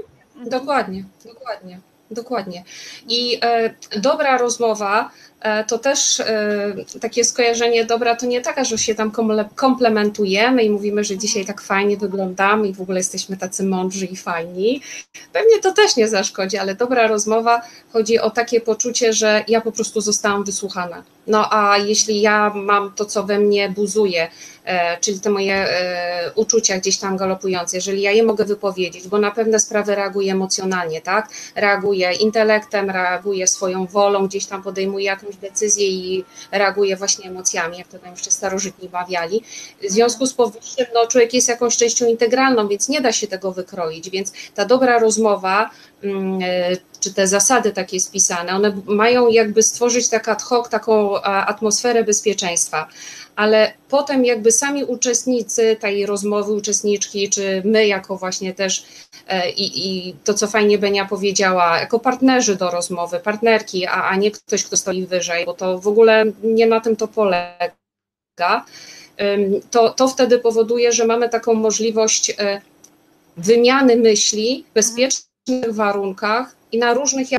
Dokładnie. I dobra rozmowa to też takie skojarzenie dobra, to nie taka, że się tam komplementujemy i mówimy, że dzisiaj tak fajnie wyglądamy i w ogóle jesteśmy tacy mądrzy i fajni. Pewnie to też nie zaszkodzi, ale dobra rozmowa chodzi o takie poczucie, że ja po prostu zostałam wysłuchana. No a jeśli ja mam to, co we mnie buzuje, czyli te moje uczucia gdzieś tam galopujące, jeżeli ja je mogę wypowiedzieć, bo na pewne sprawy reaguję emocjonalnie, tak? Reaguję intelektem, reaguję swoją wolą, gdzieś tam podejmuję jakąś decyzję i reaguję właśnie emocjami, jak to tam jeszcze starożytni mawiali. W związku z powyższym no, człowiek jest jakąś częścią integralną, więc nie da się tego wykroić, więc ta dobra rozmowa, czy te zasady takie spisane, one mają jakby stworzyć tak ad hoc taką atmosferę bezpieczeństwa, ale potem jakby sami uczestnicy tej rozmowy, uczestniczki, czy my jako właśnie też i to, co fajnie Benia powiedziała, jako partnerzy do rozmowy, partnerki, a nie ktoś, kto stoi wyżej, bo to w ogóle nie na tym to polega, to wtedy powoduje, że mamy taką możliwość wymiany myśli w bezpiecznych warunkach i na różnych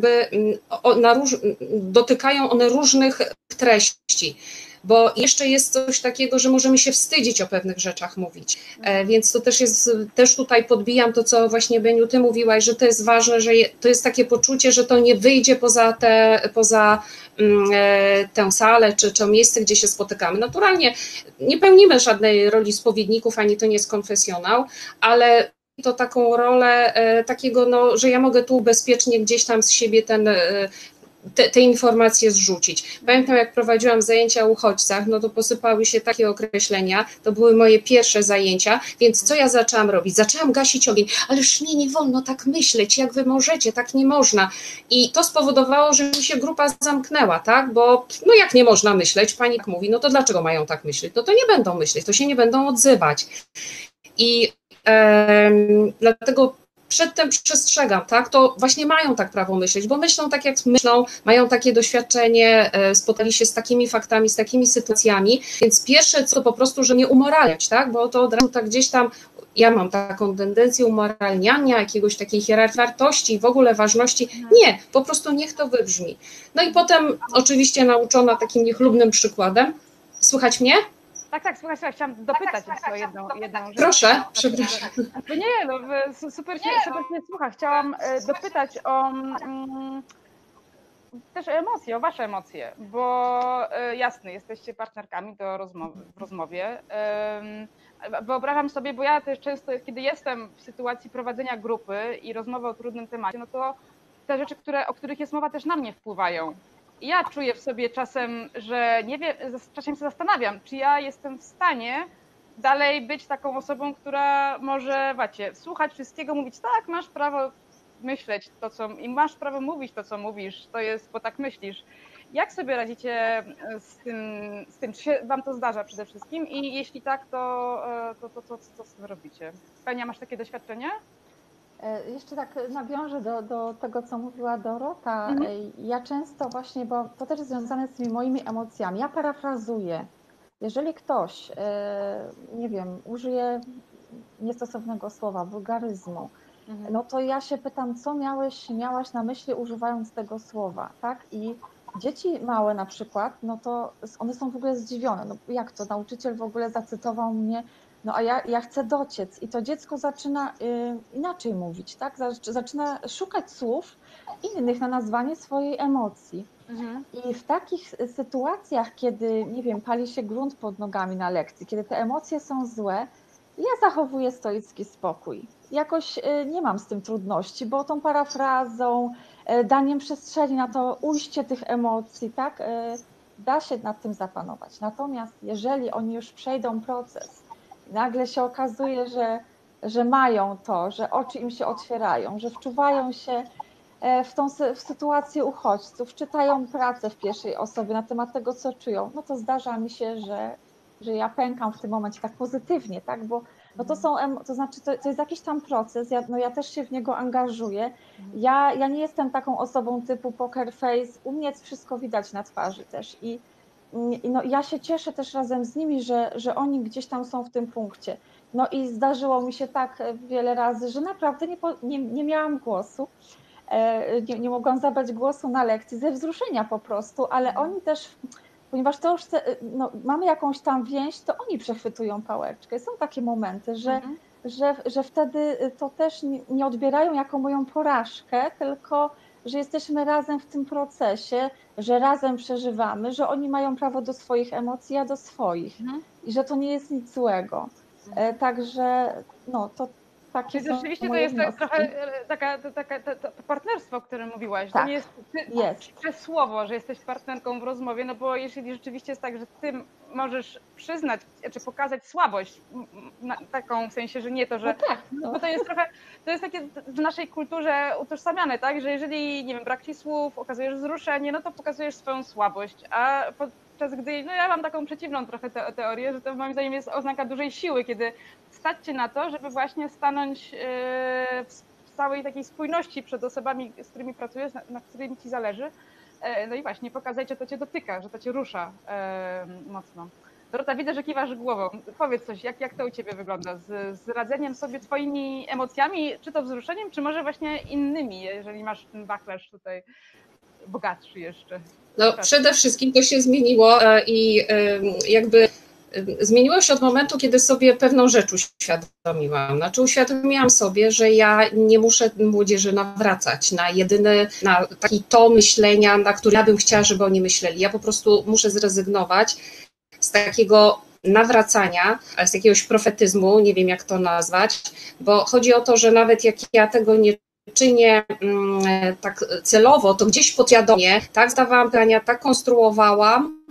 dotykają one różnych treści. Bo jeszcze jest coś takiego, że możemy się wstydzić o pewnych rzeczach mówić, więc to też tutaj podbijam to, co właśnie Beniu, ty mówiłaś, że to jest ważne, że to jest takie poczucie, że to nie wyjdzie poza tę salę, czy to miejsce, gdzie się spotykamy. Naturalnie nie pełnimy żadnej roli spowiedników, ani to nie jest konfesjonał, ale to taką rolę takiego, no, że ja mogę tu bezpiecznie gdzieś tam z siebie te informacje zrzucić. Pamiętam, jak prowadziłam zajęcia o uchodźcach, no to posypały się takie określenia, to były moje pierwsze zajęcia, więc co ja zaczęłam robić? Zaczęłam gasić ogień, ależ nie wolno tak myśleć, jak wy możecie, tak nie można. I to spowodowało, że mi się grupa zamknęła, tak, bo no jak nie można myśleć, pani mówi, no to dlaczego mają tak myśleć? No to nie będą myśleć, to się nie będą odzywać. I dlatego przedtem przestrzegam, tak, to właśnie mają tak prawo myśleć, bo myślą tak, jak myślą, mają takie doświadczenie, spotkali się z takimi faktami, z takimi sytuacjami, więc pierwsze co to po prostu, że nie umoralniać, tak, bo to od razu tak gdzieś tam, ja mam taką tendencję umoralniania, jakiegoś takiej hierarchii wartości i w ogóle ważności, nie, po prostu niech to wybrzmi. No i potem oczywiście nauczona takim niechlubnym przykładem, słychać mnie? Tak, słuchaj, chciałam dopytać o jedną rzecz. Proszę, przepraszam. Nie, no super się słucha. Chciałam dopytać o też emocje, o wasze emocje, bo jasne, jesteście partnerkami w rozmowie. Wyobrażam sobie, bo ja też często, kiedy jestem w sytuacji prowadzenia grupy i rozmowy o trudnym temacie, no to te rzeczy, o których jest mowa, też na mnie wpływają. Ja czuję w sobie czasem, że nie wiem, czasem się zastanawiam, czy ja jestem w stanie dalej być taką osobą, która może, słuchać wszystkiego, mówić tak, masz prawo myśleć i masz prawo mówić to, co mówisz, to jest, bo tak myślisz. Jak sobie radzicie z tym, czy się wam to zdarza przede wszystkim i jeśli tak, to co z tym robicie? Pełnia, masz takie doświadczenie? Jeszcze tak nawiążę do tego, co mówiła Dorota. Ja często właśnie, bo to też jest związane z tymi moimi emocjami, ja parafrazuję. Jeżeli ktoś, nie wiem, użyje niestosownego słowa, wulgaryzmu, no to ja się pytam, co miałaś na myśli używając tego słowa, tak? I dzieci małe na przykład, no to one są w ogóle zdziwione, no jak to, nauczyciel w ogóle zacytował mnie, no a ja chcę dociec i to dziecko zaczyna inaczej mówić, tak? Zaczyna szukać słów innych na nazwanie swojej emocji. I w takich sytuacjach, kiedy, nie wiem, pali się grunt pod nogami na lekcji, kiedy te emocje są złe, ja zachowuję stoicki spokój. Jakoś nie mam z tym trudności, bo tą parafrazą, daniem przestrzeni na to ujście tych emocji, tak, da się nad tym zapanować. Natomiast jeżeli oni już przejdą proces, nagle się okazuje, że mają to, że oczy im się otwierają, że wczuwają się w sytuację uchodźców, czytają pracę w pierwszej osobie na temat tego, co czują, no to zdarza mi się, że ja pękam w tym momencie tak pozytywnie, tak, bo to znaczy to jest jakiś tam proces, ja też się w niego angażuję. Ja nie jestem taką osobą typu poker face, u mnie jest wszystko widać na twarzy też i no, ja się cieszę też razem z nimi, że oni gdzieś tam są w tym punkcie. No i zdarzyło mi się tak wiele razy, że naprawdę nie miałam głosu, nie mogłam zabrać głosu na lekcji ze wzruszenia po prostu, ale oni też, ponieważ to już mamy jakąś tam więź, to oni przechwytują pałeczkę. Są takie momenty, że wtedy to też nie odbierają jako moją porażkę, tylko że jesteśmy razem w tym procesie, że razem przeżywamy, że oni mają prawo do swoich emocji, ja do swoich i że to nie jest nic złego. Także no to takie Czyli są rzeczywiście to moje jest wnioski. trochę to partnerstwo, o którym mówiłaś. Tak, to nie jest przez słowo, że jesteś partnerką w rozmowie, no bo jeżeli rzeczywiście jest tak, że ty możesz przyznać, czy pokazać słabość, taką w sensie, że nie to, że no bo to jest trochę, to jest takie w naszej kulturze utożsamiane, tak, że jeżeli, nie wiem, brak ci słów, okazujesz wzruszenie, no to pokazujesz swoją słabość, a podczas gdy, no ja mam taką przeciwną trochę teorię, że to moim zdaniem jest oznaka dużej siły, kiedy stać się na to, żeby właśnie stanąć w całej takiej spójności przed osobami, z którymi pracujesz, na którymi ci zależy, no i właśnie pokazać, że to cię dotyka, że to cię rusza mocno. Dorota, widzę, że kiwasz głową. Powiedz coś, jak to u ciebie wygląda z radzeniem sobie twoimi emocjami, czy to wzruszeniem, czy może właśnie innymi, jeżeli masz ten wachlarz tutaj bogatszy jeszcze? No, przede wszystkim to się zmieniło i jakby zmieniło się od momentu, kiedy sobie pewną rzecz uświadomiłam. Znaczy uświadomiłam sobie, że ja nie muszę młodzieży nawracać na taki to myślenia, na który ja bym chciała, żeby oni myśleli. Ja po prostu muszę zrezygnować z takiego nawracania, z jakiegoś profetyzmu, nie wiem jak to nazwać, bo chodzi o to, że nawet jak ja tego nie czynię tak celowo, to gdzieś podświadomie, tak zdawałam pytania, tak konstruowałam,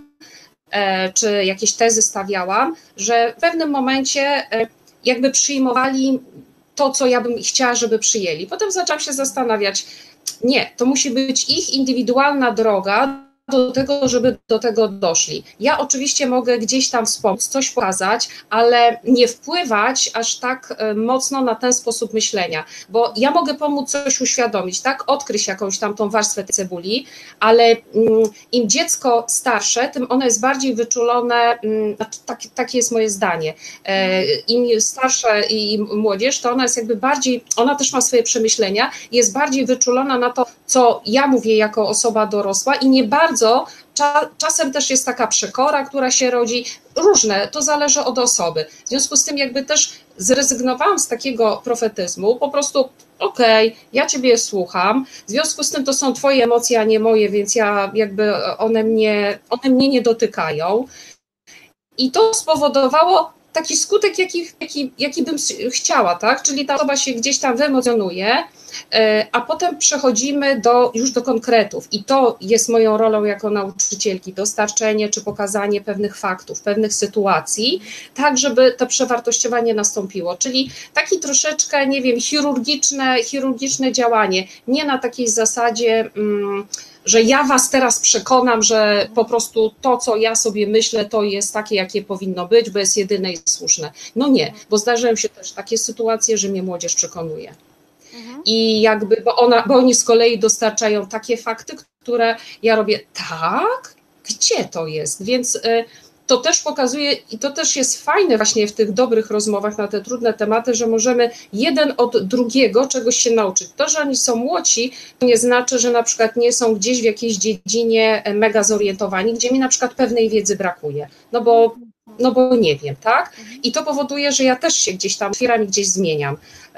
czy jakieś tezy stawiałam, że w pewnym momencie jakby przyjmowali to, co ja bym chciała, żeby przyjęli. Potem zaczęłam się zastanawiać, nie, to musi być ich indywidualna droga do tego, żeby do tego doszli. Ja oczywiście mogę gdzieś tam wspomóc, coś pokazać, ale nie wpływać aż tak mocno na ten sposób myślenia, bo ja mogę pomóc coś uświadomić, tak, odkryć jakąś tam tą warstwę tej cebuli, ale im dziecko starsze, tym ono jest bardziej wyczulone, takie jest moje zdanie, im starsze i młodzież, to ona jest jakby bardziej, ona też ma swoje przemyślenia, jest bardziej wyczulona na to, co ja mówię jako osoba dorosła i nie bardzo, czasem też jest taka przekora, która się rodzi, różne, to zależy od osoby. W związku z tym jakby też zrezygnowałam z takiego profetyzmu, po prostu okej, ja ciebie słucham, w związku z tym to są twoje emocje, a nie moje, więc ja jakby one mnie nie dotykają. I to spowodowało taki skutek, jaki bym chciała, tak? Czyli ta osoba się gdzieś tam wyemocjonuje, a potem przechodzimy już do konkretów i to jest moją rolą jako nauczycielki, dostarczenie czy pokazanie pewnych faktów, pewnych sytuacji, tak żeby to przewartościowanie nastąpiło, czyli taki troszeczkę, nie wiem, chirurgiczne działanie, nie na takiej zasadzie, że ja was teraz przekonam, że po prostu to, co ja sobie myślę, to jest takie, jakie powinno być, bo jest jedyne i słuszne. No nie, bo zdarzają się też takie sytuacje, że mnie młodzież przekonuje. I jakby, bo oni z kolei dostarczają takie fakty, które ja robię, tak? Gdzie to jest? Więc to też pokazuje i to też jest fajne właśnie w tych dobrych rozmowach na te trudne tematy, że możemy jeden od drugiego czegoś się nauczyć. To, że oni są młodsi, to nie znaczy, że na przykład nie są gdzieś w jakiejś dziedzinie mega zorientowani, gdzie mi na przykład pewnej wiedzy brakuje, no bo nie wiem, tak? I to powoduje, że ja też się gdzieś tam otwieram i gdzieś zmieniam.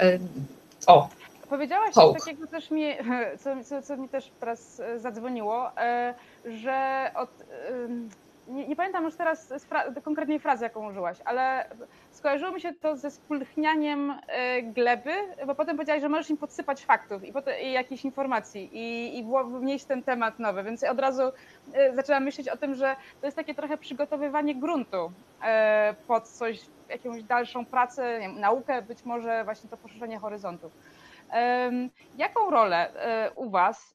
Powiedziałaś coś takiego też co mi też teraz zadzwoniło, że nie pamiętam już teraz konkretnej frazy, jaką użyłaś, ale skojarzyło mi się to ze spulchnianiem gleby, bo potem powiedziałaś, że możesz im podsypać faktów i jakichś informacji i wnieść ten temat nowy, więc od razu zaczęłam myśleć o tym, że to jest takie trochę przygotowywanie gruntu pod coś, jakąś dalszą pracę, nie wiem, naukę, być może właśnie to poszerzenie horyzontów. Jaką rolę u Was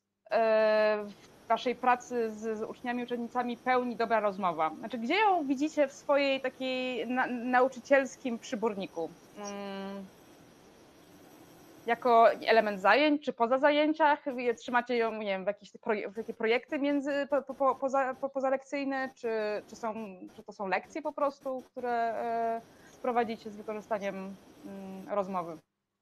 w Waszej pracy z uczniami, uczennicami pełni dobra rozmowa? Znaczy, gdzie ją widzicie w swojej takiej nauczycielskim przyborniku? Jako element zajęć, czy poza zajęciach? Trzymacie ją, nie wiem, w jakieś takie projekty pozalekcyjne, czy to są lekcje po prostu, które prowadzicie z wykorzystaniem rozmowy?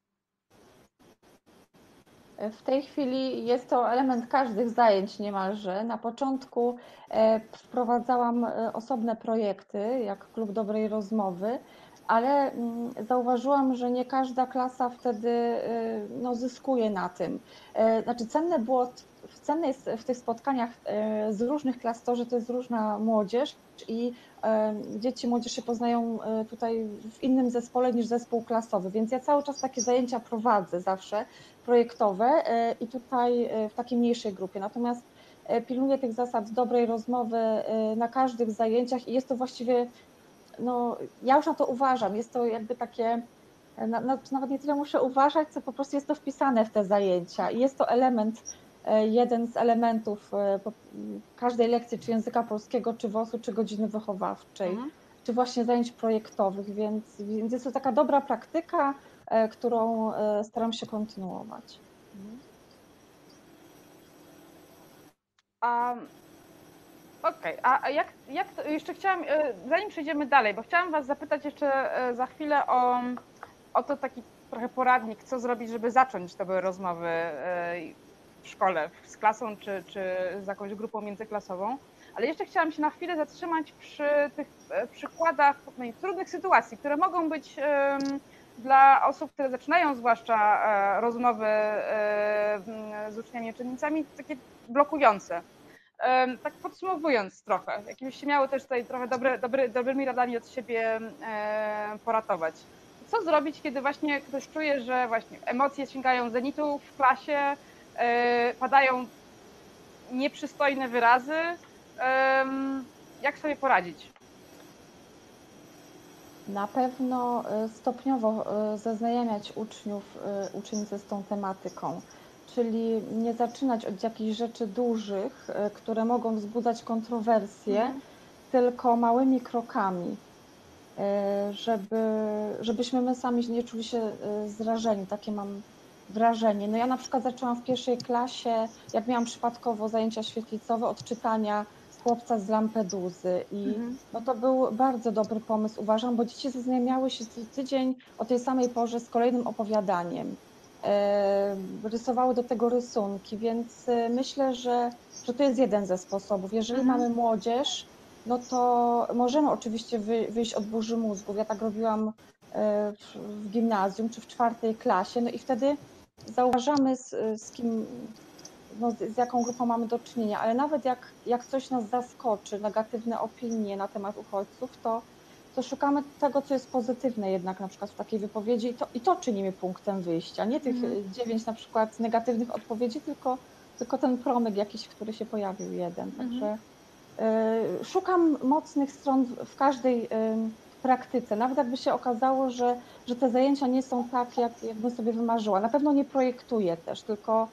W tej chwili jest to element każdych zajęć niemalże. Na początku wprowadzałam osobne projekty, jak Klub Dobrej Rozmowy, ale zauważyłam, że nie każda klasa wtedy zyskuje na tym. Znaczy cenne jest w tych spotkaniach z różnych klas to, że to jest różna młodzież i dzieci, młodzież się poznają tutaj w innym zespole niż zespół klasowy, więc ja cały czas takie zajęcia prowadzę zawsze, projektowe i tutaj w takiej mniejszej grupie. Natomiast pilnuję tych zasad dobrej rozmowy na każdych zajęciach i jest to właściwie, ja już na to uważam, jest to jakby takie, nawet nie tyle muszę uważać, co po prostu jest to wpisane w te zajęcia i jest to element, jeden z elementów każdej lekcji, czy języka polskiego, czy WOS-u, czy godziny wychowawczej, czy właśnie zajęć projektowych, więc jest to taka dobra praktyka, którą staram się kontynuować. Okej, a jak to, jeszcze chciałam, zanim przejdziemy dalej, bo chciałam Was zapytać jeszcze za chwilę o to taki trochę poradnik, co zrobić, żeby zacząć te rozmowy w szkole, z klasą czy z jakąś grupą międzyklasową, ale jeszcze chciałam się na chwilę zatrzymać przy tych przykładach trudnych sytuacji, które mogą być dla osób, które zaczynają zwłaszcza rozmowy z uczniami i uczennicami, takie blokujące. Tak podsumowując trochę, jakbyście miały też tutaj trochę dobrymi radami od siebie poratować. co zrobić, kiedy właśnie ktoś czuje, że właśnie emocje sięgają zenitu w klasie, padają nieprzystojne wyrazy? Jak sobie poradzić? Na pewno stopniowo zaznajamiać uczniów, z tą tematyką, czyli nie zaczynać od jakichś rzeczy dużych, które mogą wzbudzać kontrowersje, tylko małymi krokami, żebyśmy my sami nie czuli się zrażeni, takie mam wrażenie. No ja na przykład zaczęłam w pierwszej klasie, jak miałam przypadkowo zajęcia świetlicowe, od czytania Chłopca z Lampeduzy i no to był bardzo dobry pomysł, uważam, bo dzieci zaznajamiały się co tydzień o tej samej porze z kolejnym opowiadaniem, rysowały do tego rysunki, więc myślę, że to jest jeden ze sposobów. Jeżeli mamy młodzież, no to możemy oczywiście wyjść od burzy mózgów. Ja tak robiłam w gimnazjum czy w 4. klasie, no i wtedy zauważamy z kim, no, z jaką grupą mamy do czynienia, ale nawet jak coś nas zaskoczy, negatywne opinie na temat uchodźców, to szukamy tego, co jest pozytywne jednak na przykład w takiej wypowiedzi i to czynimy punktem wyjścia, nie tych 9 na przykład negatywnych odpowiedzi, tylko ten promyk jakiś, który się pojawił jeden. Także szukam mocnych stron w każdej praktyce, nawet jakby się okazało, że te zajęcia nie są tak, jakbym sobie wymarzyła. Na pewno nie projektuję też, tylko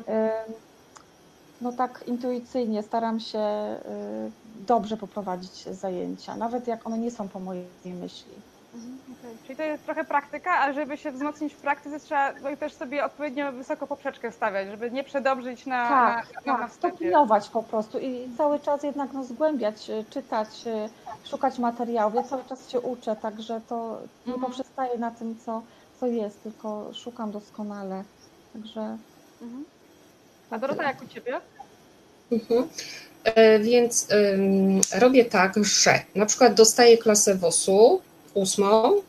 no tak intuicyjnie staram się dobrze poprowadzić zajęcia, nawet jak one nie są po mojej myśli. Okay. Czyli to jest trochę praktyka, a żeby się wzmocnić w praktyce, trzeba też sobie odpowiednio wysoko poprzeczkę stawiać, żeby nie przedobrzyć na stopniować po prostu i cały czas jednak zgłębiać, czytać, szukać materiałów. Ja cały czas się uczę, także to nie poprzestaję na tym, co jest, tylko szukam doskonale. Także. A Dorota, jak u Ciebie? Więc robię tak, że na przykład dostaję klasę WOS-u 8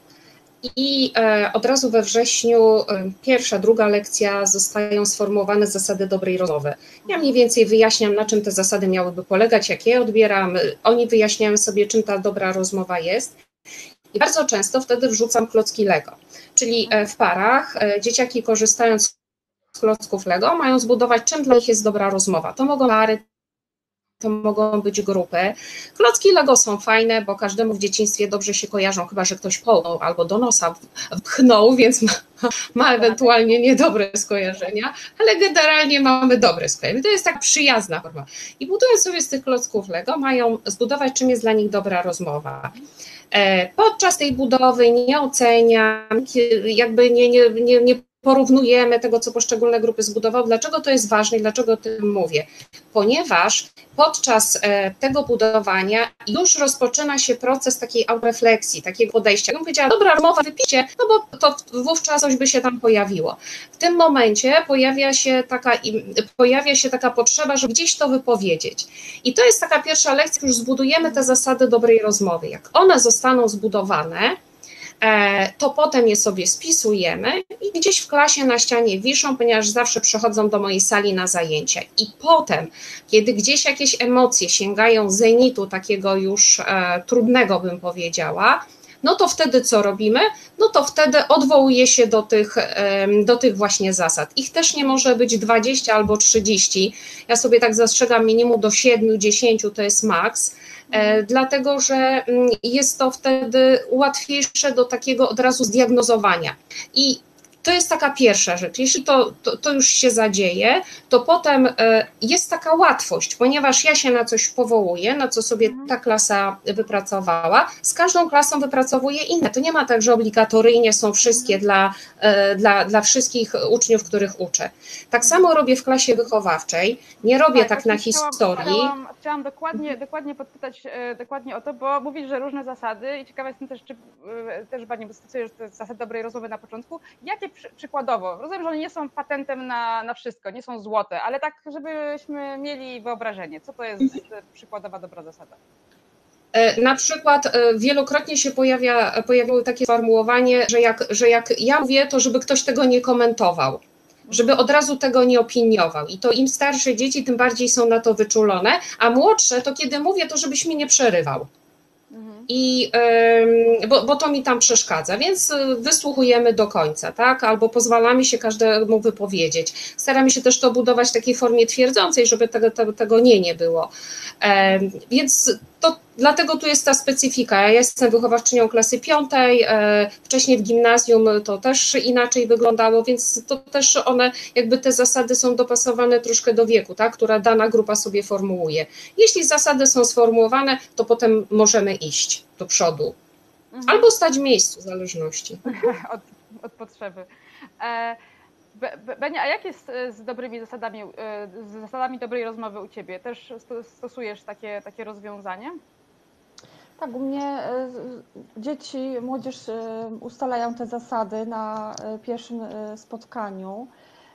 i od razu we wrześniu pierwsza, druga lekcja zostają sformułowane zasady dobrej rozmowy. Ja mniej więcej wyjaśniam, na czym te zasady miałyby polegać, jak je odbieram. Oni wyjaśniają sobie, czym ta dobra rozmowa jest. I bardzo często wtedy wrzucam klocki Lego, czyli w parach dzieciaki, korzystając z klocków Lego, mają zbudować, czym dla nich jest dobra rozmowa. To mogą pary, to mogą być grupy. Klocki Lego są fajne, bo każdemu w dzieciństwie dobrze się kojarzą, chyba że ktoś połknął albo do nosa pchnął, więc ma ewentualnie niedobre skojarzenia, ale generalnie mamy dobre skojarzenia. To jest tak przyjazna forma. I budując sobie z tych klocków Lego, mają zbudować, czym jest dla nich dobra rozmowa. Podczas tej budowy nie oceniam, jakby nie porównujemy tego, co poszczególne grupy zbudowały. Dlaczego to jest ważne i dlaczego o tym mówię? Ponieważ podczas tego budowania już rozpoczyna się proces takiej autorefleksji, takiego podejścia. Ja bym powiedziała, dobra rozmowa, wypiszcie, no bo to wówczas coś by się tam pojawiło. W tym momencie pojawia się taka potrzeba, żeby gdzieś to wypowiedzieć. I to jest taka pierwsza lekcja, już zbudujemy te zasady dobrej rozmowy. Jak one zostaną zbudowane, to potem je sobie spisujemy i gdzieś w klasie na ścianie wiszą, ponieważ zawsze przychodzą do mojej sali na zajęcia. I potem, kiedy gdzieś jakieś emocje sięgają zenitu takiego już trudnego, bym powiedziała, no to wtedy co robimy? No to wtedy odwołuje się do tych właśnie zasad. Ich też nie może być 20 albo 30. Ja sobie tak zastrzegam minimum do 7, 10 to jest maks. Dlatego, że jest to wtedy łatwiejsze do takiego od razu zdiagnozowania. I to jest taka pierwsza rzecz. Jeśli to już się zadzieje, to potem jest taka łatwość, ponieważ ja się na coś powołuję, na co sobie ta klasa wypracowała. Z każdą klasą wypracowuję inne. To nie ma tak, że obligatoryjnie są wszystkie dla wszystkich uczniów, których uczę. Tak samo robię w klasie wychowawczej. Nie robię tak na historii. Chciałam dokładnie podpytać dokładnie o to, bo mówisz, że różne zasady i ciekawa jestem też, czy też Bani stosujesz te zasady dobrej rozmowy na początku. Jakie przykładowo? Rozumiem, że one nie są patentem na wszystko, nie są złote, ale tak, żebyśmy mieli wyobrażenie. Co to jest przykładowa dobra zasada? Na przykład wielokrotnie się pojawiało takie sformułowanie, że jak ja mówię, to żeby ktoś tego nie komentował, żeby od razu tego nie opiniował. I to im starsze dzieci, tym bardziej są na to wyczulone, a młodsze to kiedy mówię, to żebyś mnie nie przerywał. bo to mi tam przeszkadza, więc wysłuchujemy do końca, tak? Albo pozwalamy się każdemu wypowiedzieć. Staramy się też to budować w takiej formie twierdzącej, żeby tego nie było. Więc dlatego tu jest ta specyfika. Ja jestem wychowawczynią klasy 5, wcześniej w gimnazjum to też inaczej wyglądało, więc to też one, jakby te zasady są dopasowane troszkę do wieku, tak, która dana grupa sobie formułuje. Jeśli zasady są sformułowane, to potem możemy iść do przodu. Albo stać w miejscu, w zależności. Od potrzeby. Benia, a jak jest z zasadami dobrej rozmowy u Ciebie? Też stosujesz takie rozwiązanie? Tak, u mnie dzieci, młodzież ustalają te zasady na pierwszym spotkaniu.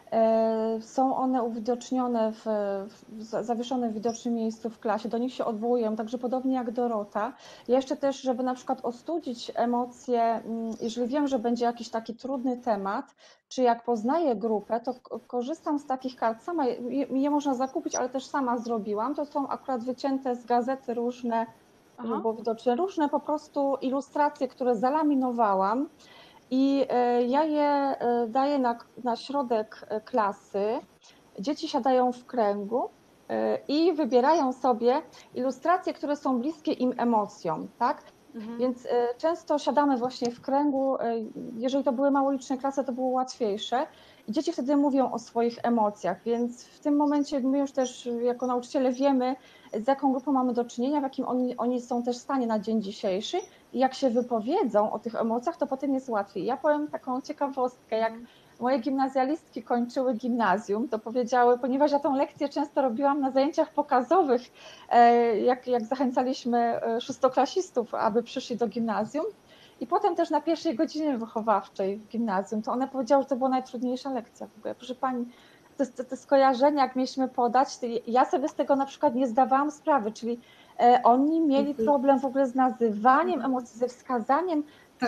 Są one uwidocznione, zawieszone w widocznym miejscu w klasie, do nich się odwołują, także podobnie jak Dorota. Ja jeszcze też, żeby na przykład ostudzić emocje, jeżeli wiem, że będzie jakiś taki trudny temat, czy jak poznaję grupę, to korzystam z takich kart. Sama je można zakupić, ale też sama zrobiłam. To są akurat wycięte z gazety różne, żeby było widoczne, różne po prostu ilustracje, które zalaminowałam. I ja je daję na środek klasy. Dzieci siadają w kręgu i wybierają sobie ilustracje, które są bliskie im emocjom, tak? Więc często siadamy właśnie w kręgu. Jeżeli to były małoliczne klasy, to było łatwiejsze. I dzieci wtedy mówią o swoich emocjach, więc w tym momencie my już też jako nauczyciele wiemy, z jaką grupą mamy do czynienia, w jakim oni są też stanie na dzień dzisiejszy. I jak się wypowiedzą o tych emocjach, to potem jest łatwiej. Ja powiem taką ciekawostkę, jak moje gimnazjalistki kończyły gimnazjum, to powiedziały, ponieważ ja tą lekcję często robiłam na zajęciach pokazowych, jak zachęcaliśmy szóstoklasistów, aby przyszli do gimnazjum, i potem też na pierwszej godzinie wychowawczej w gimnazjum, to one powiedziały, że to była najtrudniejsza lekcja w ogóle. Proszę Pani, te skojarzenia, jak mieliśmy podać, to ja sobie z tego na przykład nie zdawałam sprawy, czyli oni mieli problem w ogóle z nazywaniem emocji, ze wskazaniem,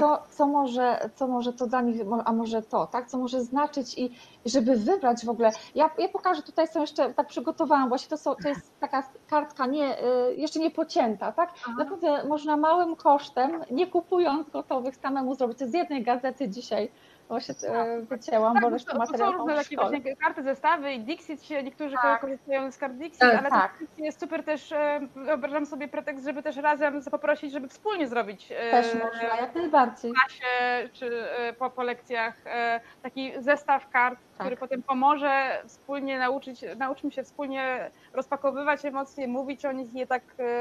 co może to dla nich, a może to, tak? Co może znaczyć, i żeby wybrać w ogóle. Ja pokażę, tutaj są jeszcze, tak przygotowałam, właśnie to jest taka kartka jeszcze nie pocięta, tak? Naprawdę można małym kosztem, nie kupując gotowych, samemu zrobić. To z jednej gazety dzisiaj właśnie wycięłam, bo resztę materiału są różne takie właśnie karty, zestawy i Dixit niektórzy korzystają z kart Dixit, ale jest super też, wyobrażam sobie pretekst, żeby też razem poprosić, żeby wspólnie zrobić też można, jak najbardziej. w klasie czy po lekcjach taki zestaw kart, który potem pomoże wspólnie nauczmy się wspólnie rozpakowywać emocje, mówić o nich i je tak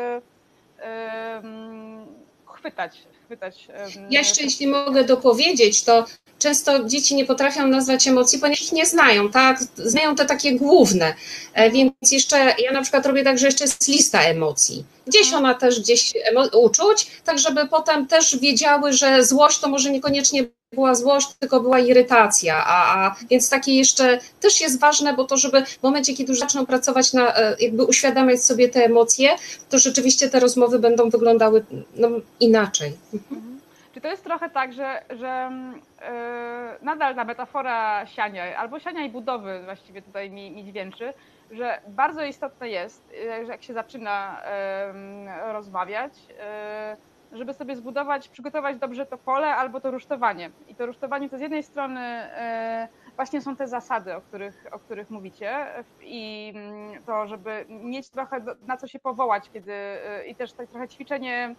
chwytać. Ja jeszcze, jeśli mogę dopowiedzieć, to często dzieci nie potrafią nazwać emocji, ponieważ ich nie znają, tak? Znają te takie główne, więc jeszcze ja na przykład robię tak, że jeszcze jest lista emocji. Gdzieś ona też uczuć, tak żeby potem też wiedziały, że złość to może niekoniecznie była złość, tylko była irytacja, więc takie jeszcze też jest ważne, bo to, żeby w momencie, kiedy już zaczną pracować jakby uświadamiać sobie te emocje, to rzeczywiście te rozmowy będą wyglądały inaczej. Czy to jest trochę tak, że nadal ta metafora siania, albo siania i budowy właściwie tutaj mi dźwięczy, że bardzo istotne jest, że jak się zaczyna rozmawiać, żeby sobie przygotować dobrze to pole albo to rusztowanie. I to rusztowanie to z jednej strony właśnie są te zasady, o których mówicie, i to, żeby mieć trochę na co się powołać, i też tak trochę ćwiczenie.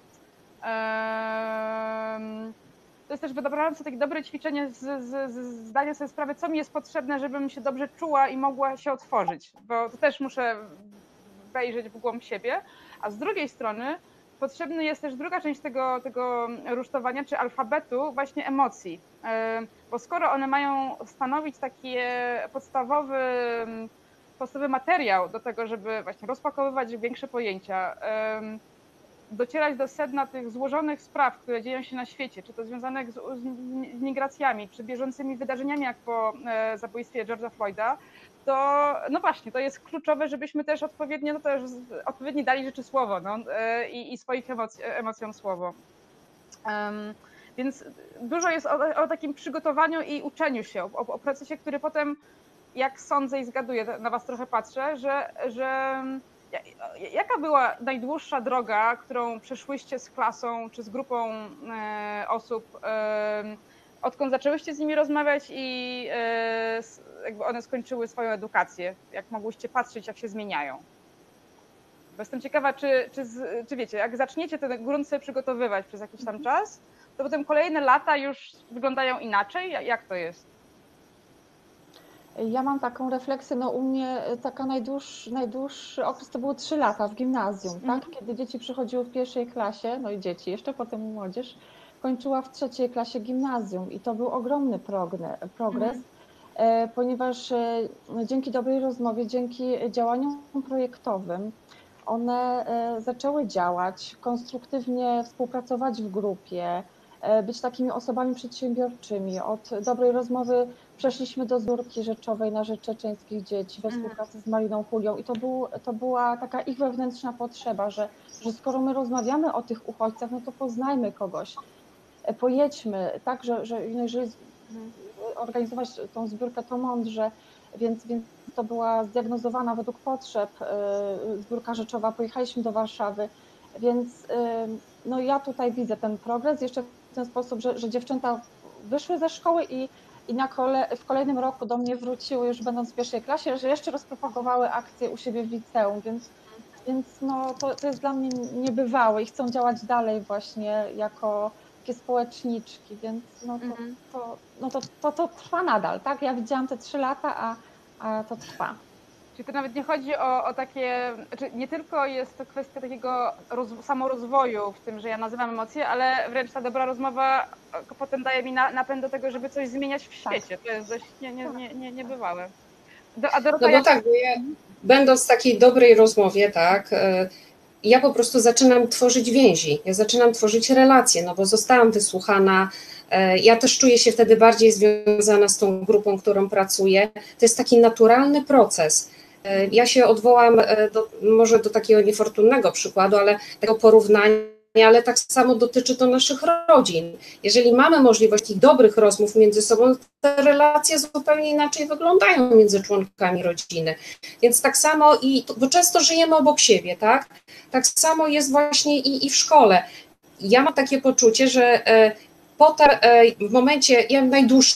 To jest też, wyobrażam sobie takie dobre ćwiczenie z zdania sobie sprawy, co mi jest potrzebne, żebym się dobrze czuła i mogła się otworzyć, bo to też muszę wejrzeć w głąb siebie, a z drugiej strony potrzebny jest też druga część tego rusztowania, czy alfabetu właśnie emocji, bo skoro one mają stanowić taki podstawowy materiał do tego, żeby właśnie rozpakowywać większe pojęcia, docierać do sedna tych złożonych spraw, które dzieją się na świecie, czy to związanych z migracjami, czy bieżącymi wydarzeniami, jak po zabójstwie George'a Floyda, to no właśnie, to jest kluczowe, żebyśmy też odpowiednio dali rzeczy słowo i swoich emocjom słowo. Więc dużo jest o takim przygotowaniu i uczeniu się, o procesie, który potem, jak sądzę i zgaduję, na Was trochę patrzę, że jaka była najdłuższa droga, którą przeszłyście z klasą czy z grupą osób, odkąd zaczęłyście z nimi rozmawiać i jakby one skończyły swoją edukację? Jak mogłyście patrzeć, jak się zmieniają? Bo jestem ciekawa, czy wiecie, jak zaczniecie ten grunt sobie przygotowywać przez jakiś tam czas, to potem kolejne lata już wyglądają inaczej? Jak to jest? Ja mam taką refleksję, no u mnie taka najdłuższy okres to było 3 lata w gimnazjum, tak? Kiedy dzieci przychodziły w pierwszej klasie, no i dzieci, jeszcze potem młodzież, kończyła w 3. klasie gimnazjum i to był ogromny progres, ponieważ dzięki dobrej rozmowie, dzięki działaniom projektowym, one zaczęły działać, konstruktywnie współpracować w grupie, być takimi osobami przedsiębiorczymi. Od dobrej rozmowy przeszliśmy do zbiórki rzeczowej na rzecz czeczeńskich dzieci we współpracy z Mariną Julią i to była taka ich wewnętrzna potrzeba, że skoro my rozmawiamy o tych uchodźcach, no to poznajmy kogoś, pojedźmy, tak, że jeżeli organizować tą zbiórkę to mądrze, więc to była zdiagnozowana według potrzeb zbiórka rzeczowa, pojechaliśmy do Warszawy, więc no ja tutaj widzę ten progres jeszcze w ten sposób, że dziewczęta wyszły ze szkoły i w kolejnym roku do mnie wróciły, już będąc w 1. klasie, że jeszcze rozpropagowały akcje u siebie w liceum, więc no, to jest dla mnie niebywałe i chcą działać dalej właśnie jako takie społeczniczki, więc to trwa nadal, tak? Ja widziałam te 3 lata, a to trwa. Czyli to nawet nie chodzi o takie, znaczy nie tylko jest to kwestia takiego samorozwoju w tym, że ja nazywam emocje, ale wręcz ta dobra rozmowa potem daje mi napęd do tego, żeby coś zmieniać w świecie. To jest dość niebywałe. No bo tak, bo ja będąc w takiej dobrej rozmowie, tak, ja po prostu zaczynam tworzyć więzi, ja zaczynam tworzyć relacje, no bo zostałam wysłuchana, ja też czuję się wtedy bardziej związana z tą grupą, którą pracuję. To jest taki naturalny proces. Ja się odwołam może do takiego niefortunnego przykładu, ale tego porównania, ale tak samo dotyczy to naszych rodzin. Jeżeli mamy możliwość takich dobrych rozmów między sobą, te relacje zupełnie inaczej wyglądają między członkami rodziny. Więc tak samo, bo często żyjemy obok siebie, tak? Tak samo jest właśnie i w szkole. Ja mam takie poczucie, że potem w momencie, ja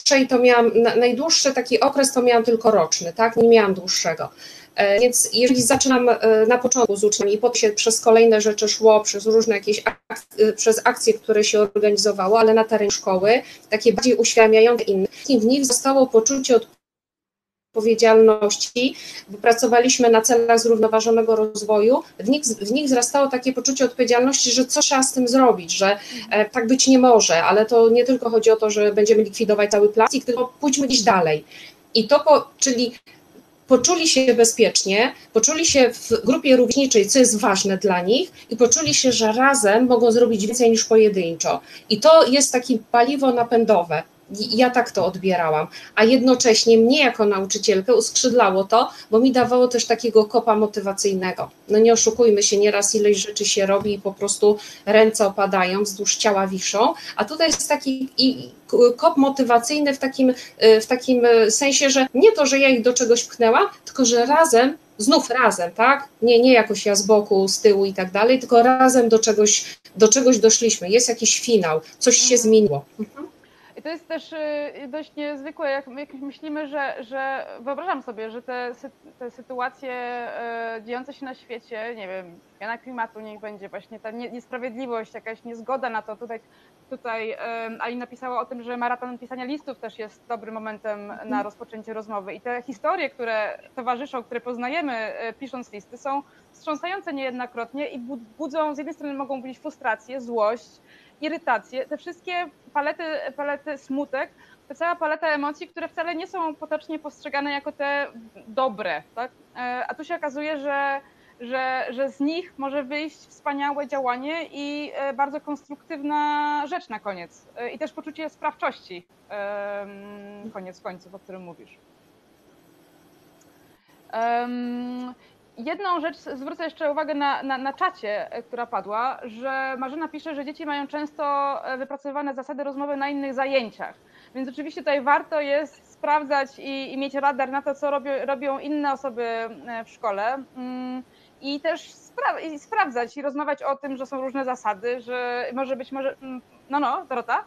najdłuższy taki okres to miałam tylko roczny, tak? Nie miałam dłuższego. Więc jeżeli zaczynam na początku z uczniami, potem się przez kolejne rzeczy szło, przez różne jakieś przez akcje, które się organizowało, ale na terenie szkoły, takie bardziej uświadamiające innych, w nich zostało poczucie odpowiedzialności, bo pracowaliśmy na celach zrównoważonego rozwoju, w nich wzrastało takie poczucie odpowiedzialności, że co trzeba z tym zrobić, że tak być nie może, ale to nie tylko chodzi o to, że będziemy likwidować cały plastik, tylko pójdźmy gdzieś dalej. I czyli poczuli się bezpiecznie, poczuli się w grupie rówieśniczej, co jest ważne dla nich i poczuli się, że razem mogą zrobić więcej niż pojedynczo. I to jest takie paliwo napędowe. Ja tak to odbierałam, a jednocześnie mnie jako nauczycielkę uskrzydlało to, bo mi dawało też takiego kopa motywacyjnego. No nie oszukujmy się, nieraz ileś rzeczy się robi i po prostu ręce opadają, wzdłuż ciała wiszą, a tutaj jest taki kop motywacyjny w takim sensie, że nie to, że ja ich do czegoś pchnęłam, tylko że znów razem, tak? Nie jakoś ja z boku, z tyłu i tak dalej, tylko razem do czegoś doszliśmy, jest jakiś finał, coś się zmieniło. I to jest też dość niezwykłe, jak myślimy, że wyobrażam sobie, że te sytuacje dziejące się na świecie, nie wiem, zmiana klimatu, niech będzie właśnie ta niesprawiedliwość, jakaś niezgoda na to. Tutaj Alina napisała o tym, że maraton pisania listów też jest dobrym momentem na rozpoczęcie rozmowy. I te historie, które towarzyszą, które poznajemy pisząc listy, są wstrząsające niejednokrotnie i budzą, z jednej strony mogą budzić frustrację, złość, irytację, te wszystkie palety smutek, to cała paleta emocji, które wcale nie są potocznie postrzegane jako te dobre, tak? A tu się okazuje, że z nich może wyjść wspaniałe działanie i bardzo konstruktywna rzecz na koniec. I też poczucie sprawczości, koniec końców, o którym mówisz. Jedną rzecz zwrócę jeszcze uwagę na czacie, która padła, że Marzena pisze, że dzieci mają często wypracowane zasady rozmowy na innych zajęciach. Więc oczywiście tutaj warto jest sprawdzać i mieć radar na to, co robią inne osoby w szkole. i też sprawdzać i rozmawiać o tym, że są różne zasady, że może być, Dorota?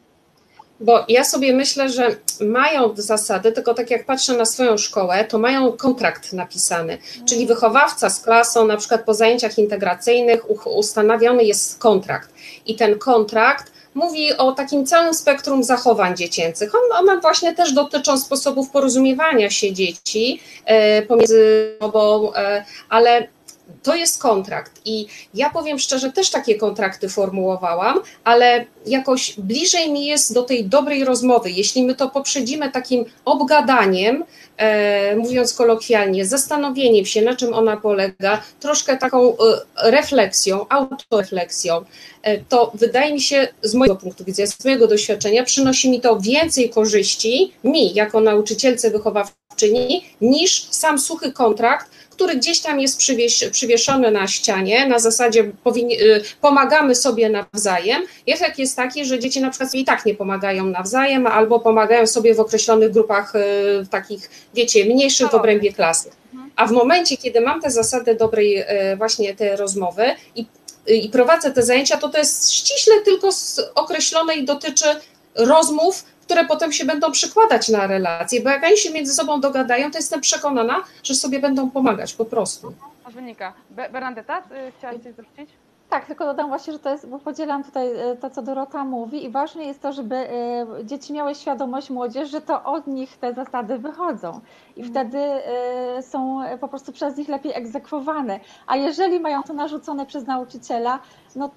Bo ja sobie myślę, że mają zasady, tylko tak jak patrzę na swoją szkołę, to mają kontrakt napisany, czyli wychowawca z klasą, na przykład po zajęciach integracyjnych ustanawiony jest kontrakt i ten kontrakt mówi o takim całym spektrum zachowań dziecięcych. One właśnie też dotyczą sposobów porozumiewania się dzieci pomiędzy sobą, ale to jest kontrakt i ja powiem szczerze, też takie kontrakty formułowałam, ale jakoś bliżej mi jest do tej dobrej rozmowy, jeśli my to poprzedzimy takim obgadaniem, mówiąc kolokwialnie, zastanowieniem się, na czym ona polega, troszkę taką refleksją, autorefleksją, to wydaje mi się, z mojego punktu widzenia, z mojego doświadczenia, przynosi mi to więcej korzyści, mi jako nauczycielce wychowawczyni, niż sam suchy kontrakt, który gdzieś tam jest przywieszony na ścianie, na zasadzie pomagamy sobie nawzajem. Efekt jest taki, że dzieci na przykład i tak nie pomagają nawzajem, albo pomagają sobie w określonych grupach takich, wiecie, mniejszych w obrębie klasy. A w momencie, kiedy mam te zasady dobrej właśnie te rozmowy i prowadzę te zajęcia, to jest ściśle tylko określone i dotyczy rozmów, które potem się będą przykładać na relacje, bo jak oni się między sobą dogadają, to jestem przekonana, że sobie będą pomagać po prostu. A wynika. Bernadetta, chciałaś coś dorzucić? Tak, tylko dodam właśnie, że to jest, bo podzielam tutaj to, co Dorota mówi i ważne jest to, żeby dzieci miały świadomość, młodzież, że to od nich te zasady wychodzą i wtedy są po prostu przez nich lepiej egzekwowane, a jeżeli mają to narzucone przez nauczyciela, no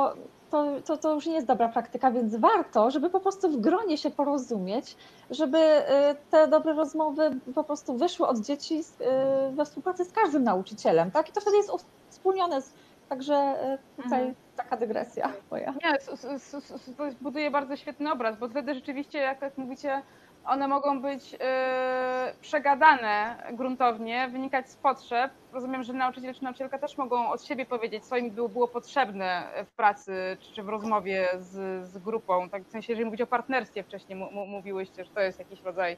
to już nie jest dobra praktyka, więc warto, żeby po prostu w gronie się porozumieć, żeby te dobre rozmowy po prostu wyszły od dzieci we współpracy z każdym nauczycielem, tak? I to wtedy jest uwspólnione. Także tutaj taka dygresja moja. Nie, to buduje bardzo świetny obraz, bo wtedy rzeczywiście, jak tak mówicie, one mogą być przegadane gruntownie, wynikać z potrzeb. Rozumiem, że nauczyciel czy nauczycielka też mogą od siebie powiedzieć, co im było potrzebne w pracy czy w rozmowie z grupą. Tak w sensie, jeżeli mówić o partnerstwie, wcześniej mówiłyście, że to jest jakiś rodzaj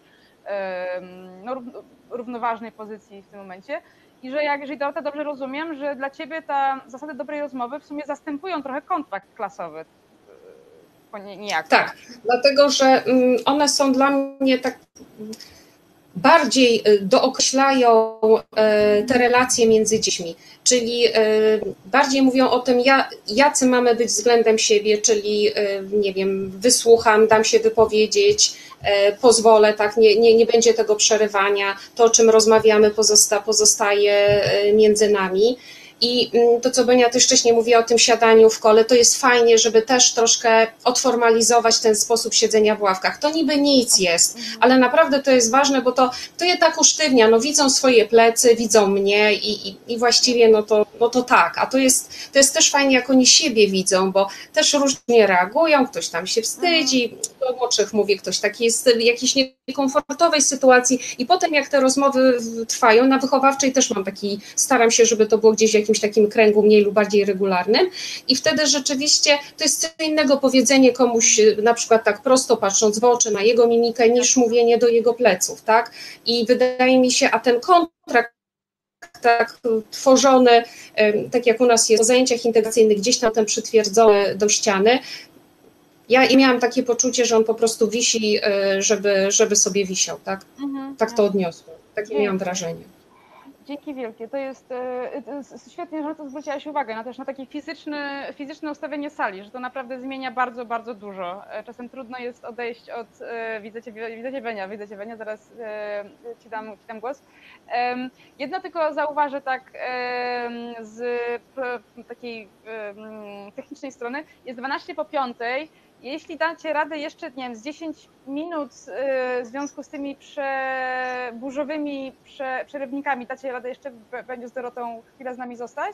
równoważnej pozycji w tym momencie. I że jeżeli Dorota dobrze rozumiem, że dla ciebie ta zasady dobrej rozmowy w sumie zastępują trochę kontrakt klasowy. Niejako. Tak, dlatego że one są dla mnie tak bardziej dookreślają te relacje między dziećmi, czyli bardziej mówią o tym, jacy mamy być względem siebie, czyli nie wiem, wysłucham, dam się wypowiedzieć, pozwolę, tak, nie będzie tego przerywania, to o czym rozmawiamy pozostaje między nami. I to, co Benia też wcześniej mówiła o tym siadaniu w kole, to jest fajnie, żeby też troszkę odformalizować ten sposób siedzenia w ławkach. To niby nic jest, ale naprawdę to jest ważne, bo to je tak usztywnia, no widzą swoje plecy, widzą mnie i właściwie no to tak, a to jest też fajnie, jak oni siebie widzą, bo też różnie reagują, ktoś tam się wstydzi, do młodszych mówię, ktoś taki jest w jakiejś niekomfortowej sytuacji i potem jak te rozmowy trwają, na wychowawczej też staram się, żeby to było gdzieś w jakimś takim kręgu mniej lub bardziej regularnym i wtedy rzeczywiście to jest co innego powiedzenie komuś na przykład tak prosto patrząc w oczy na jego mimikę niż mówienie do jego pleców, tak? I wydaje mi się, a ten kontrakt tak tworzony, tak jak u nas jest po zajęciach integracyjnych, gdzieś tam ten przytwierdzony do ściany, ja miałam takie poczucie, że on po prostu wisi, żeby sobie wisiał, tak? Tak to odniosło, takie miałam wrażenie. Dzięki wielkie. To jest świetnie, że na to zwróciłaś uwagę, też na takie fizyczne ustawienie sali, że to naprawdę zmienia bardzo, bardzo dużo. Czasem trudno jest odejść od, widzę cię Benia, zaraz ci dam głos. Jedno tylko zauważę tak z takiej technicznej strony, jest 5:12. Jeśli dacie radę jeszcze, nie wiem, z 10 minut w związku z tymi burzowymi przerywnikami, dacie radę jeszcze będzie z Dorotą chwilę z nami zostać?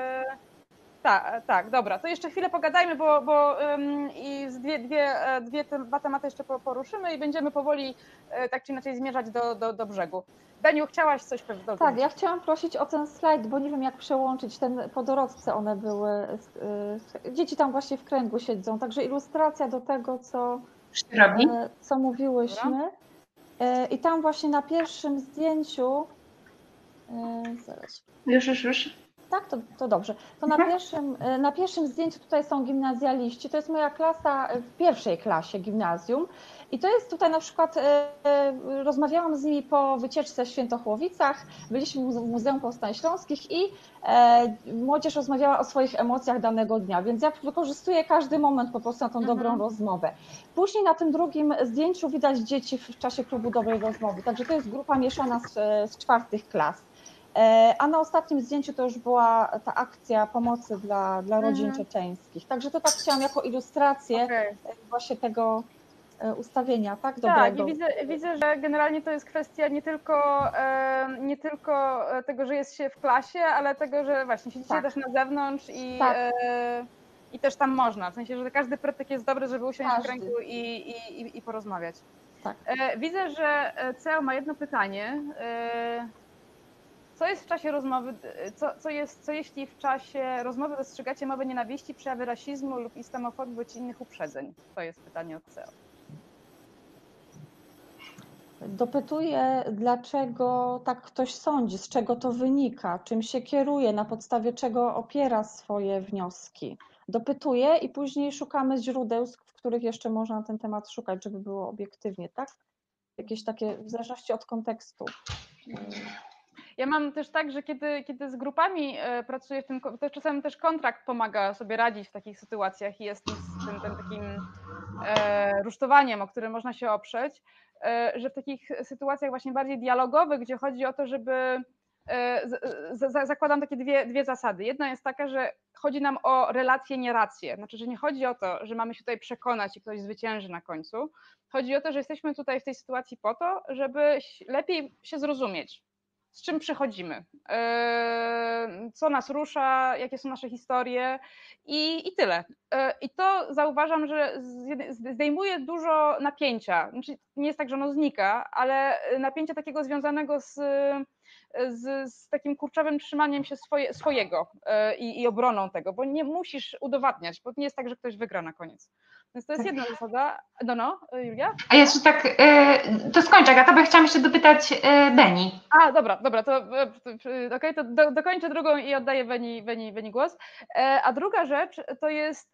Tak, dobra. To jeszcze chwilę pogadajmy, bo i dwa tematy jeszcze poruszymy i będziemy powoli tak czy inaczej zmierzać do brzegu. Beniu, chciałaś coś powiedzieć? Tak, ja chciałam prosić o ten slajd, bo nie wiem jak przełączyć, po Dorotce one były, dzieci tam właśnie w kręgu siedzą, także ilustracja do tego, co mówiłyśmy. I tam właśnie na pierwszym zdjęciu, zaraz. Już. Tak, to dobrze. To na pierwszym zdjęciu tutaj są gimnazjaliści. To jest moja klasa w pierwszej klasie gimnazjum. I to jest tutaj na przykład, rozmawiałam z nimi po wycieczce w Świętochłowicach, byliśmy w Muzeum Powstań Śląskich i młodzież rozmawiała o swoich emocjach danego dnia, więc ja wykorzystuję każdy moment po prostu na tą dobrą rozmowę. Później na tym drugim zdjęciu widać dzieci w czasie klubu dobrej rozmowy, także to jest grupa mieszana z 4. klas. A na ostatnim zdjęciu to już była ta akcja pomocy dla rodzin czeczeńskich. Także to tak chciałam jako ilustrację właśnie tego ustawienia, tak? Dobrego. Tak, i widzę, że generalnie to jest kwestia nie tylko tego, że jest się w klasie, ale tego, że właśnie siedzicie też na zewnątrz i też tam można. W sensie, że każdy pretek jest dobry, żeby usiąść w kręgu i porozmawiać. Tak. Widzę, że CEO ma jedno pytanie. Co jest w czasie rozmowy, co jeśli w czasie rozmowy dostrzegacie mowę nienawiści, przejawy rasizmu lub islamofobii bądź innych uprzedzeń? To jest pytanie od CEO. Dopytuję, dlaczego tak ktoś sądzi, z czego to wynika, czym się kieruje, na podstawie czego opiera swoje wnioski. Dopytuję i później szukamy źródeł, w których jeszcze można na ten temat szukać, żeby było obiektywnie, tak? Jakieś takie, w zależności od kontekstu. Ja mam też tak, że kiedy z grupami pracuję w tym, to czasem też kontrakt pomaga sobie radzić w takich sytuacjach i jest tym takim rusztowaniem, o którym można się oprzeć, że w takich sytuacjach właśnie bardziej dialogowych, gdzie chodzi o to, żeby zakładam takie dwie zasady. Jedna jest taka, że chodzi nam o relacje, nie racje. Znaczy, że nie chodzi o to, że mamy się tutaj przekonać i ktoś zwycięży na końcu. Chodzi o to, że jesteśmy tutaj w tej sytuacji po to, żeby lepiej się zrozumieć, z czym przychodzimy, co nas rusza, jakie są nasze historie i tyle. I to zauważam, że zdejmuje dużo napięcia. Znaczy, nie jest tak, że ono znika, ale napięcia takiego związanego z takim kurczowym trzymaniem się swojego i obroną tego, bo nie musisz udowadniać, bo nie jest tak, że ktoś wygra na koniec. Więc to jest jedna zasada. Julia? A jeszcze tak, to skończę, Agata, bo chciałam jeszcze dopytać Beni. A, dobra, to okej, to dokończę drugą i oddaję Beni głos. A druga rzecz to jest,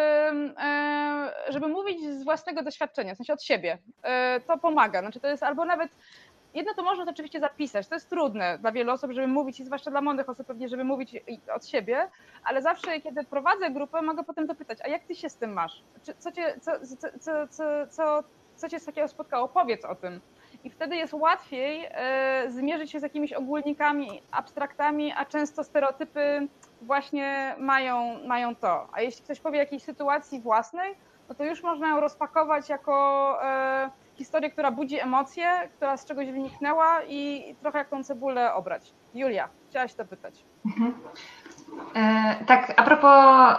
żeby mówić z własnego doświadczenia, w sensie od siebie. To pomaga, znaczy to jest albo nawet jedno to można oczywiście zapisać, to jest trudne dla wielu osób, żeby mówić i zwłaszcza dla młodych osób pewnie, żeby mówić od siebie, ale zawsze kiedy prowadzę grupę, mogę potem dopytać, a jak ty się z tym masz? Co cię z takiego spotkało? Powiedz o tym. I wtedy jest łatwiej zmierzyć się z jakimiś ogólnikami, abstraktami, a często stereotypy właśnie mają to. A jeśli ktoś powie jakiejś sytuacji własnej, no to już można ją rozpakować jako historię, która budzi emocje, która z czegoś wyniknęła i trochę jak tą cebulę obrać. Julia, chciałaś to pytać. Tak, a propos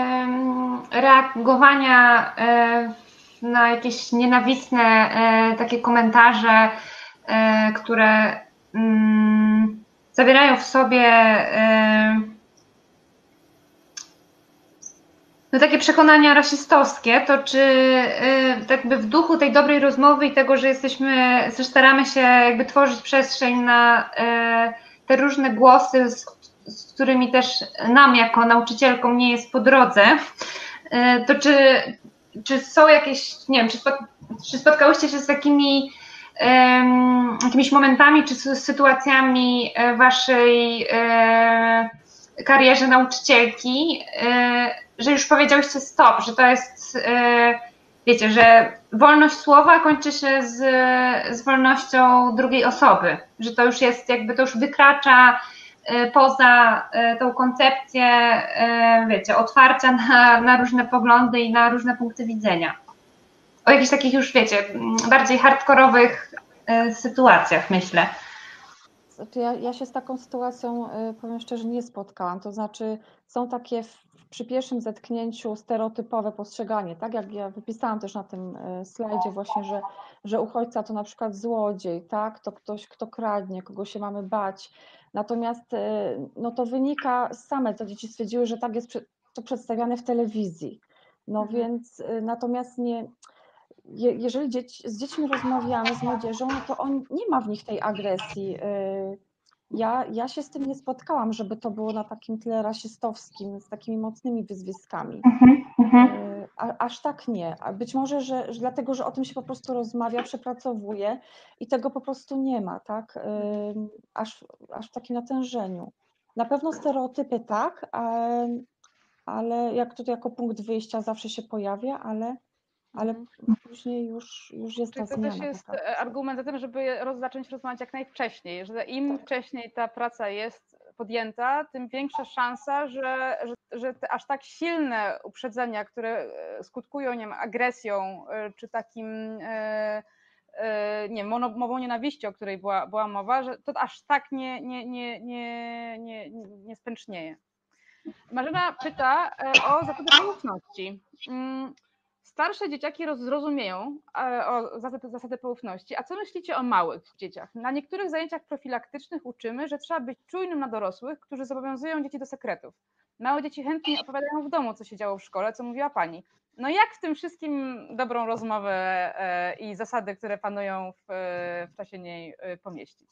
reagowania na jakieś nienawistne takie komentarze, które zawierają w sobie no takie przekonania rasistowskie, to czy jakby w duchu tej dobrej rozmowy i tego, że staramy się jakby tworzyć przestrzeń na te różne głosy, z którymi też nam jako nauczycielkom nie jest po drodze, to czy są jakieś, nie wiem, czy spotkałyście się z takimi jakimiś momentami czy sytuacjami w waszej karierze nauczycielki, że już powiedziałyście stop, że to jest, wiecie, że wolność słowa kończy się z wolnością drugiej osoby, że to już jest jakby, to już wykracza poza tą koncepcję, wiecie, otwarcia na różne poglądy i na różne punkty widzenia. O jakichś takich już, wiecie, bardziej hardkorowych sytuacjach, myślę. Znaczy ja się z taką sytuacją, powiem szczerze, nie spotkałam. To znaczy są takie przy pierwszym zetknięciu stereotypowe postrzeganie, tak jak ja wypisałam też na tym slajdzie właśnie, że uchodźca to na przykład złodziej, tak, to ktoś, kto kradnie, kogo się mamy bać. Natomiast no to wynika same, to dzieci stwierdziły, że tak jest to przedstawiane w telewizji. No więc natomiast jeżeli z dziećmi rozmawiamy, z młodzieżą, no to nie ma w nich tej agresji, Ja się z tym nie spotkałam, żeby to było na takim tle rasistowskim, z takimi mocnymi wyzwiskami. Aż tak nie. A być może, że dlatego, że o tym się po prostu rozmawia, przepracowuje i tego po prostu nie ma, tak? Aż w takim natężeniu. Na pewno stereotypy tak, ale jak tutaj jako punkt wyjścia zawsze się pojawia, ale później już jest ta Czyli to też zmiana. jest argument za tym, żeby zacząć rozmawiać jak najwcześniej, że im wcześniej ta praca jest podjęta, tym większa szansa, że te aż tak silne uprzedzenia, które skutkują, nie wiem, agresją, czy takim nie wiem, mową nienawiści, o której była mowa, że to aż tak nie spęcznieje. Marzena pyta o zasady poufności. Starsze dzieciaki zrozumieją o zasady poufności, a co myślicie o małych dzieciach? Na niektórych zajęciach profilaktycznych uczymy, że trzeba być czujnym na dorosłych, którzy zobowiązują dzieci do sekretów. Małe dzieci chętnie opowiadają w domu, co się działo w szkole, co mówiła pani. No jak w tym wszystkim dobrą rozmowę i zasady, które panują w czasie niej pomieścić?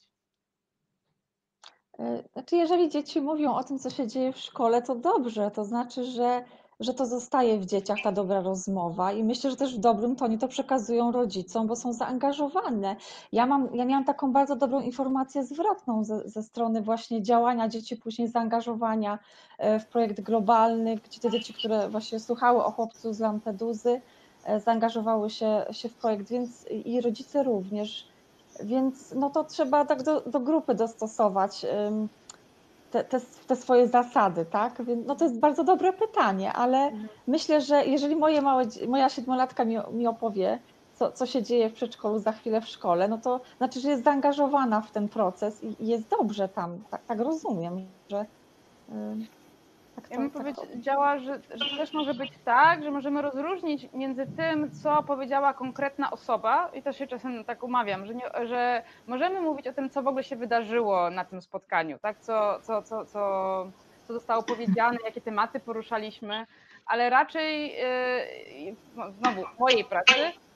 Znaczy, jeżeli dzieci mówią o tym, co się dzieje w szkole, to dobrze, to znaczy, że to zostaje w dzieciach ta dobra rozmowa i myślę, że też w dobrym tonie to przekazują rodzicom, bo są zaangażowane. Ja miałam taką bardzo dobrą informację zwrotną ze strony właśnie działania dzieci, później zaangażowania w projekt globalny, gdzie te dzieci, które właśnie słuchały o chłopcu z Lampedusy, zaangażowały się w projekt, więc i rodzice również. Więc no to trzeba tak do grupy dostosować te swoje zasady, tak? Więc no to jest bardzo dobre pytanie, ale myślę, że jeżeli moja 7-latka mi opowie, co się dzieje w przedszkolu za chwilę w szkole, no to znaczy, że jest zaangażowana w ten proces i jest dobrze tam. Tak rozumiem, że Ja bym powiedziała, że też może być tak, że możemy rozróżnić między tym, co powiedziała konkretna osoba, i też się czasem tak umawiam, że możemy mówić o tym, co w ogóle się wydarzyło na tym spotkaniu, tak? Co zostało powiedziane, jakie tematy poruszaliśmy, ale raczej znowu w mojej pracy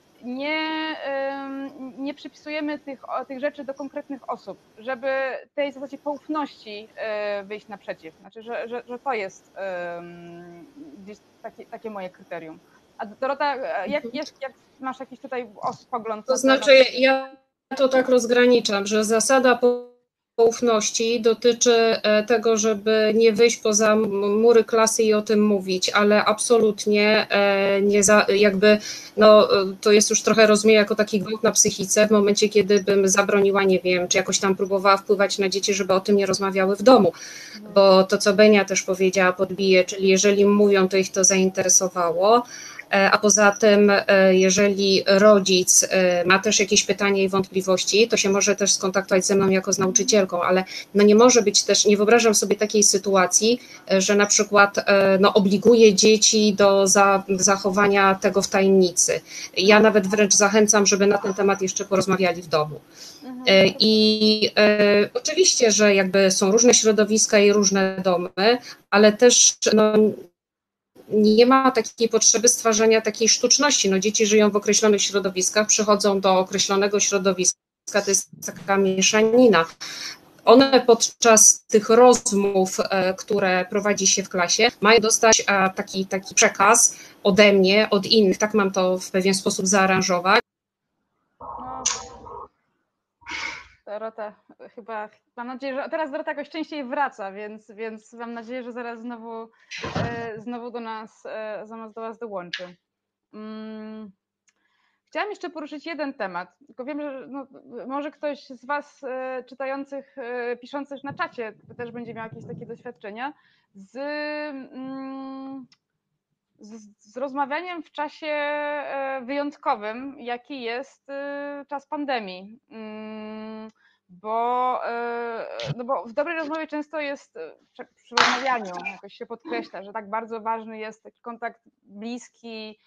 nie przypisujemy tych rzeczy do konkretnych osób, żeby tej zasadzie poufności wyjść naprzeciw. Znaczy, że to jest gdzieś takie moje kryterium. A Dorota, jak masz jakiś tutaj pogląd? To znaczy, ja to tak rozgraniczam, że zasada poufności dotyczy tego, żeby nie wyjść poza mury klasy i o tym mówić, ale absolutnie nie jakby, no to jest już trochę rozumiem jako taki gwałt na psychice w momencie, kiedy bym zabroniła, nie wiem, czy jakoś tam próbowała wpływać na dzieci, żeby o tym nie rozmawiały w domu, bo to, co Benia też powiedziała, podbije, czyli jeżeli mówią, to ich to zainteresowało. A poza tym, jeżeli rodzic ma też jakieś pytania i wątpliwości, to się może też skontaktować ze mną jako z nauczycielką, ale no nie może być też, nie wyobrażam sobie takiej sytuacji, że na przykład no, obliguje dzieci do zachowania tego w tajemnicy. Ja nawet wręcz zachęcam, żeby na ten temat jeszcze porozmawiali w domu. I oczywiście, że jakby są różne środowiska i różne domy, ale też no, nie ma takiej potrzeby stwarzania takiej sztuczności. No, dzieci żyją w określonych środowiskach, przychodzą do określonego środowiska, to jest taka mieszanina. One podczas tych rozmów, które prowadzi się w klasie, mają dostać taki przekaz ode mnie, od innych, tak mam to w pewien sposób zaaranżować. Dorota, chyba, mam nadzieję, że teraz Dorota jakoś częściej wraca, więc mam nadzieję, że zaraz znowu do nas dołączy. Chciałam jeszcze poruszyć jeden temat, tylko wiem, że no, może ktoś z Was czytających, piszących na czacie też będzie miał jakieś takie doświadczenia z rozmawianiem w czasie wyjątkowym, jaki jest czas pandemii. Bo w dobrej rozmowie często jest, przy rozmawianiu jakoś się podkreśla, że tak bardzo ważny jest taki kontakt bliski,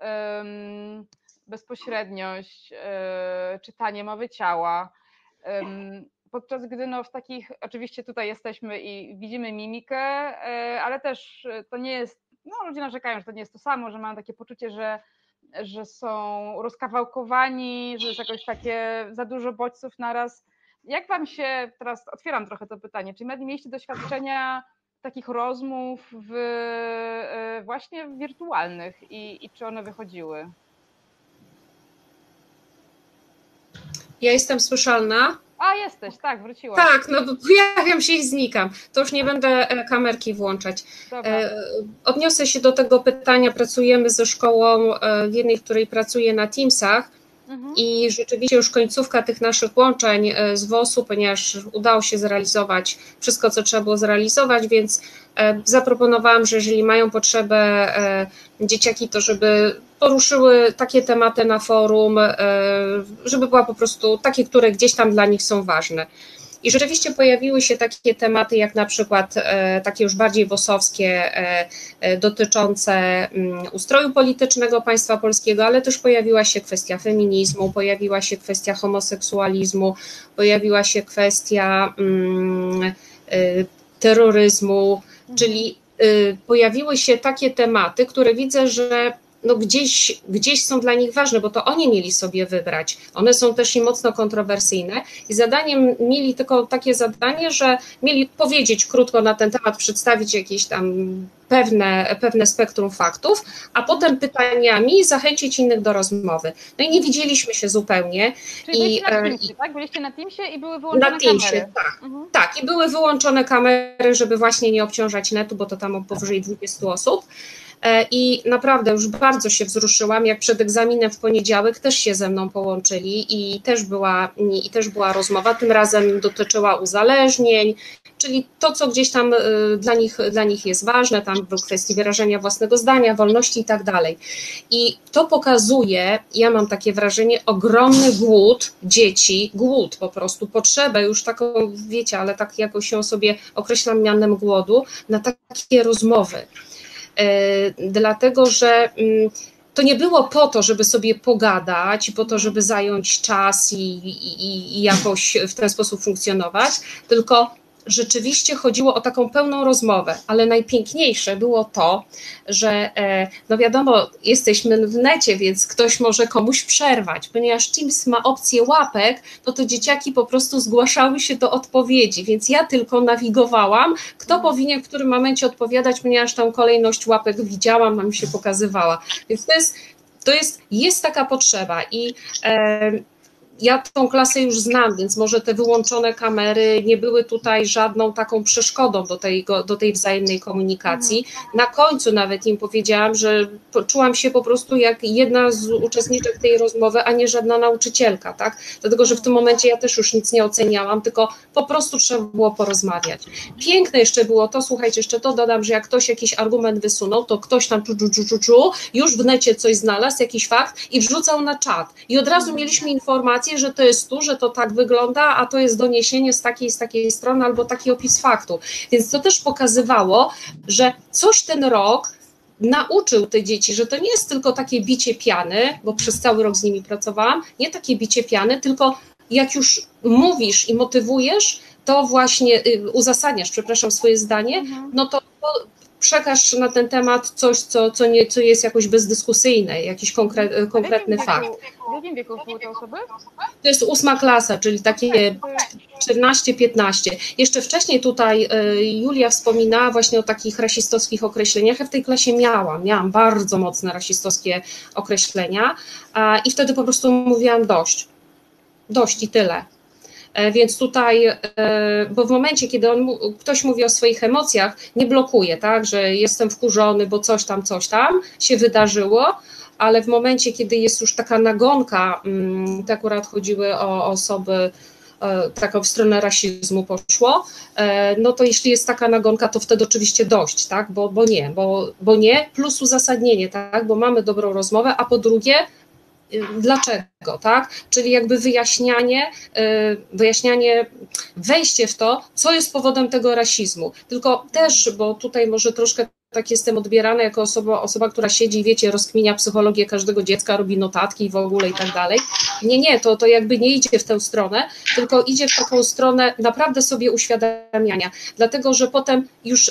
bezpośredniość, czytanie mowy ciała, podczas gdy no w takich, oczywiście tutaj jesteśmy i widzimy mimikę, ale też to nie jest, no ludzie narzekają, że to nie jest to samo, że mają takie poczucie, że są rozkawałkowani, że jest jakoś takie za dużo bodźców naraz. Jak wam się, teraz otwieram trochę to pytanie, czy mieliście doświadczenia takich rozmów właśnie wirtualnych i czy one wychodziły? Ja jestem słyszalna? A, jesteś, tak, wróciłaś. Tak, no pojawiam się i znikam. To już nie będę kamerki włączać. Dobra. Odniosę się do tego pytania. Pracujemy ze szkołą w jednej, w której pracuję na Teamsach i rzeczywiście już końcówka tych naszych łączeń z WOS-u, ponieważ udało się zrealizować wszystko, co trzeba było zrealizować, więc zaproponowałam, że jeżeli mają potrzebę dzieciaki, to żeby poruszyły takie tematy na forum, żeby była po prostu takie, które gdzieś tam dla nich są ważne. I rzeczywiście pojawiły się takie tematy, jak na przykład takie już bardziej WOS-owskie, dotyczące ustroju politycznego państwa polskiego, ale też pojawiła się kwestia feminizmu, pojawiła się kwestia homoseksualizmu, pojawiła się kwestia terroryzmu, czyli pojawiły się takie tematy, które widzę, że no gdzieś są dla nich ważne, bo to oni mieli sobie wybrać. One są też i mocno kontrowersyjne i mieli tylko takie zadanie, że mieli powiedzieć krótko na ten temat, przedstawić jakieś tam pewne spektrum faktów, a potem pytaniami zachęcić innych do rozmowy. No i nie widzieliśmy się zupełnie. Czyli byliście na Teamsie, tak? Byliście na Teamsie i były wyłączone na Teamsie, kamery. Tak. Tak, i były wyłączone kamery, żeby właśnie nie obciążać netu, bo to tam powyżej 20 osób. I naprawdę już bardzo się wzruszyłam, jak przed egzaminem w poniedziałek też się ze mną połączyli i też była rozmowa, tym razem dotyczyła uzależnień, czyli to, co gdzieś tam dla nich jest ważne, tam w kwestii wyrażenia własnego zdania, wolności i tak dalej. I to pokazuje, ja mam takie wrażenie, ogromny głód dzieci, głód po prostu, potrzebę już taką, wiecie, ale tak jakoś ją sobie określam mianem głodu, na takie rozmowy. Dlatego, że to nie było po to, żeby sobie pogadać, po to, żeby zająć czas i jakoś w ten sposób funkcjonować, tylko rzeczywiście chodziło o taką pełną rozmowę, ale najpiękniejsze było to, że no wiadomo, jesteśmy w necie, więc ktoś może komuś przerwać, ponieważ Teams ma opcję łapek, to dzieciaki po prostu zgłaszały się do odpowiedzi, więc ja tylko nawigowałam, kto powinien w którym momencie odpowiadać, ponieważ tą kolejność łapek widziałam, a mi się pokazywała, więc jest taka potrzeba i ja tą klasę już znam, więc może te wyłączone kamery nie były tutaj żadną taką przeszkodą do tej wzajemnej komunikacji. Na końcu nawet im powiedziałam, że czułam się po prostu jak jedna z uczestniczek tej rozmowy, a nie żadna nauczycielka, tak? Dlatego, że w tym momencie ja też już nic nie oceniałam, tylko po prostu trzeba było porozmawiać. Piękne jeszcze było to, słuchajcie, jeszcze to dodam, że jak ktoś jakiś argument wysunął, to ktoś tam już w necie coś znalazł, jakiś fakt i wrzucał na czat. I od razu mieliśmy informację, że to jest że to tak wygląda, a to jest doniesienie z takiej strony albo taki opis faktu. Więc to też pokazywało, że coś ten rok nauczył te dzieci, że to nie jest tylko takie bicie piany, bo przez cały rok z nimi pracowałam, nie takie bicie piany, tylko jak już mówisz i motywujesz, to właśnie uzasadniasz, swoje zdanie, no to przekaż na ten temat coś, co jest jakoś bezdyskusyjne, jakiś konkretny fakt. W jakim wieku były te osoby? To jest 8. klasa, czyli takie 14-15. Jeszcze wcześniej tutaj Julia wspominała właśnie o takich rasistowskich określeniach. Ja w tej klasie miałam bardzo mocne rasistowskie określenia i wtedy po prostu mówiłam dość i tyle. Więc tutaj, bo w momencie, kiedy ktoś mówi o swoich emocjach, nie blokuje, tak, że jestem wkurzony, bo coś tam się wydarzyło, ale w momencie, kiedy jest już taka nagonka, to akurat chodziły o osoby, taką w stronę rasizmu poszło, no to jeśli jest taka nagonka, to wtedy oczywiście dość, tak, bo nie, plus uzasadnienie, tak, bo mamy dobrą rozmowę, a po drugie, dlaczego, tak? Czyli jakby wyjaśnianie, wejście w to, co jest powodem tego rasizmu. Tylko też, bo tutaj może troszkę tak jestem odbierana jako osoba, która siedzi i wiecie, rozkminia psychologię każdego dziecka, robi notatki i w ogóle i tak dalej. Nie, to jakby nie idzie w tę stronę, tylko idzie w taką stronę naprawdę sobie uświadamiania, dlatego, że potem już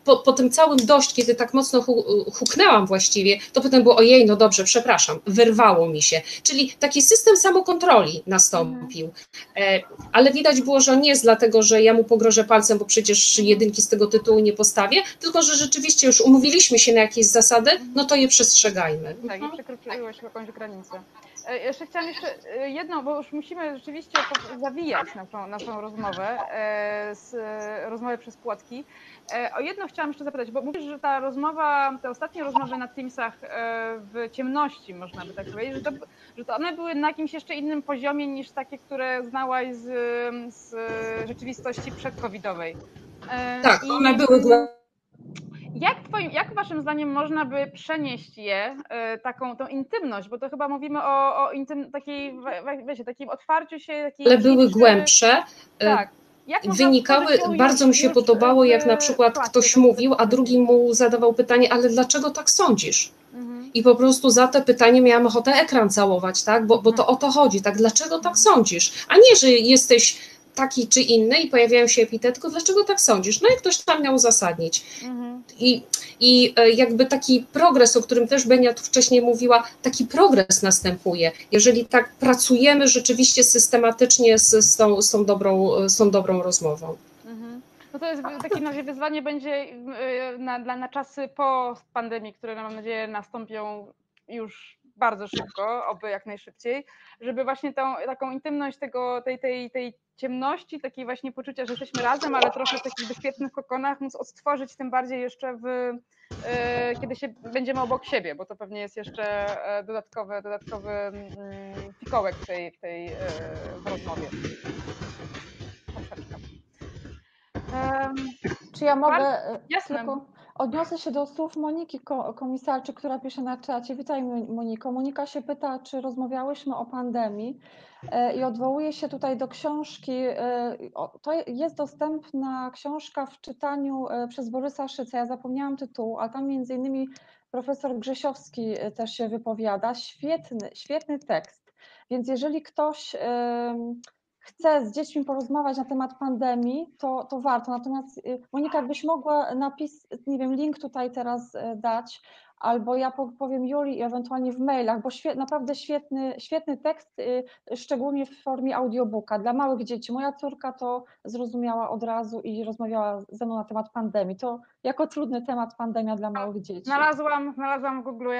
po tym całym dość, kiedy tak mocno huknęłam właściwie, to potem było ojej, no dobrze, przepraszam, wyrwało mi się. Czyli taki system samokontroli nastąpił. Ale widać było, że nie jest dlatego, że ja mu pogrożę palcem, bo przecież jedynki z tego tytułu nie postawię, tylko że rzeczywiście już umówiliśmy się na jakieś zasady, no to je przestrzegajmy. Tak, i przekroczyłeś jakąś granicę. Jeszcze chciałam jedno, bo już musimy rzeczywiście zawijać naszą rozmowę, rozmowę przez płotki. O jedno chciałam jeszcze zapytać, bo mówisz, że ta rozmowa, te ostatnie rozmowy na Teamsach w ciemności, można by tak powiedzieć, że to one były na jakimś jeszcze innym poziomie niż takie, które znałaś z rzeczywistości przedcovidowej. Tak, one były. Jak waszym zdaniem można by przenieść tą intymność, bo to chyba mówimy o takim otwarciu się, ale były głębsze. Tak. Wynikały, bardzo mi się podobało, jak na przykład ktoś mówił, a drugi mu zadawał pytanie, ale dlaczego tak sądzisz? I po prostu za to pytanie miałam ochotę ekran całować, tak? Bo to o to chodzi, tak? Dlaczego tak sądzisz? A nie, że jesteś taki czy inny i pojawiają się epitety, tylko dlaczego tak sądzisz? No i ktoś tam miał uzasadnić. I jakby taki progres, o którym też Benia tu wcześniej mówiła, taki progres następuje, jeżeli tak pracujemy rzeczywiście systematycznie z tą dobrą rozmową. No to jest takie razie wyzwanie będzie na czasy po pandemii, które mam nadzieję nastąpią już bardzo szybko, oby jak najszybciej, żeby właśnie taką intymność tej ciemności, takiej właśnie poczucia, że jesteśmy razem, ale trochę w takich bezpiecznych kokonach móc odtworzyć, tym bardziej jeszcze kiedy będziemy obok siebie, bo to pewnie jest jeszcze dodatkowy fikołek w tej rozmowie. Czy ja mogę Jasne. tylko odniosę się do słów Moniki Komisarczy, która pisze na czacie. Witaj Moniko. Monika się pyta, czy rozmawiałyśmy o pandemii i odwołuje się tutaj do książki. To jest dostępna książka w czytaniu przez Borysa Szyca. Ja zapomniałam tytułu, a tam między innymi profesor Grzesiowski też się wypowiada. Świetny tekst. Więc jeżeli ktoś chce z dziećmi porozmawiać na temat pandemii, to warto. Natomiast Monika, jakbyś mogła nie wiem, link tutaj teraz dać, albo ja powiem Julii ewentualnie w mailach, bo naprawdę świetny tekst, szczególnie w formie audiobooka dla małych dzieci. Moja córka to zrozumiała od razu i rozmawiała ze mną na temat pandemii. To jako trudny temat pandemia dla małych dzieci. Znalazłam w Google,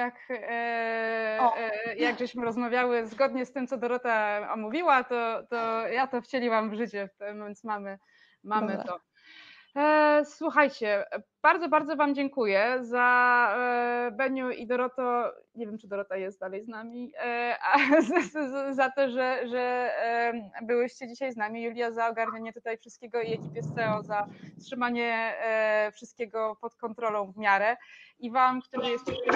jak żeśmy rozmawiały, zgodnie z tym, co Dorota omówiła, to ja to wcieliłam w życie, więc mamy to. Słuchajcie, bardzo, bardzo wam dziękuję Beniu i Doroto, nie wiem, czy Dorota jest dalej z nami, za to, że byłyście dzisiaj z nami. Julia za ogarnianie tutaj wszystkiego i ekipie SEO za trzymanie wszystkiego pod kontrolą w miarę. I wam, którzy jesteście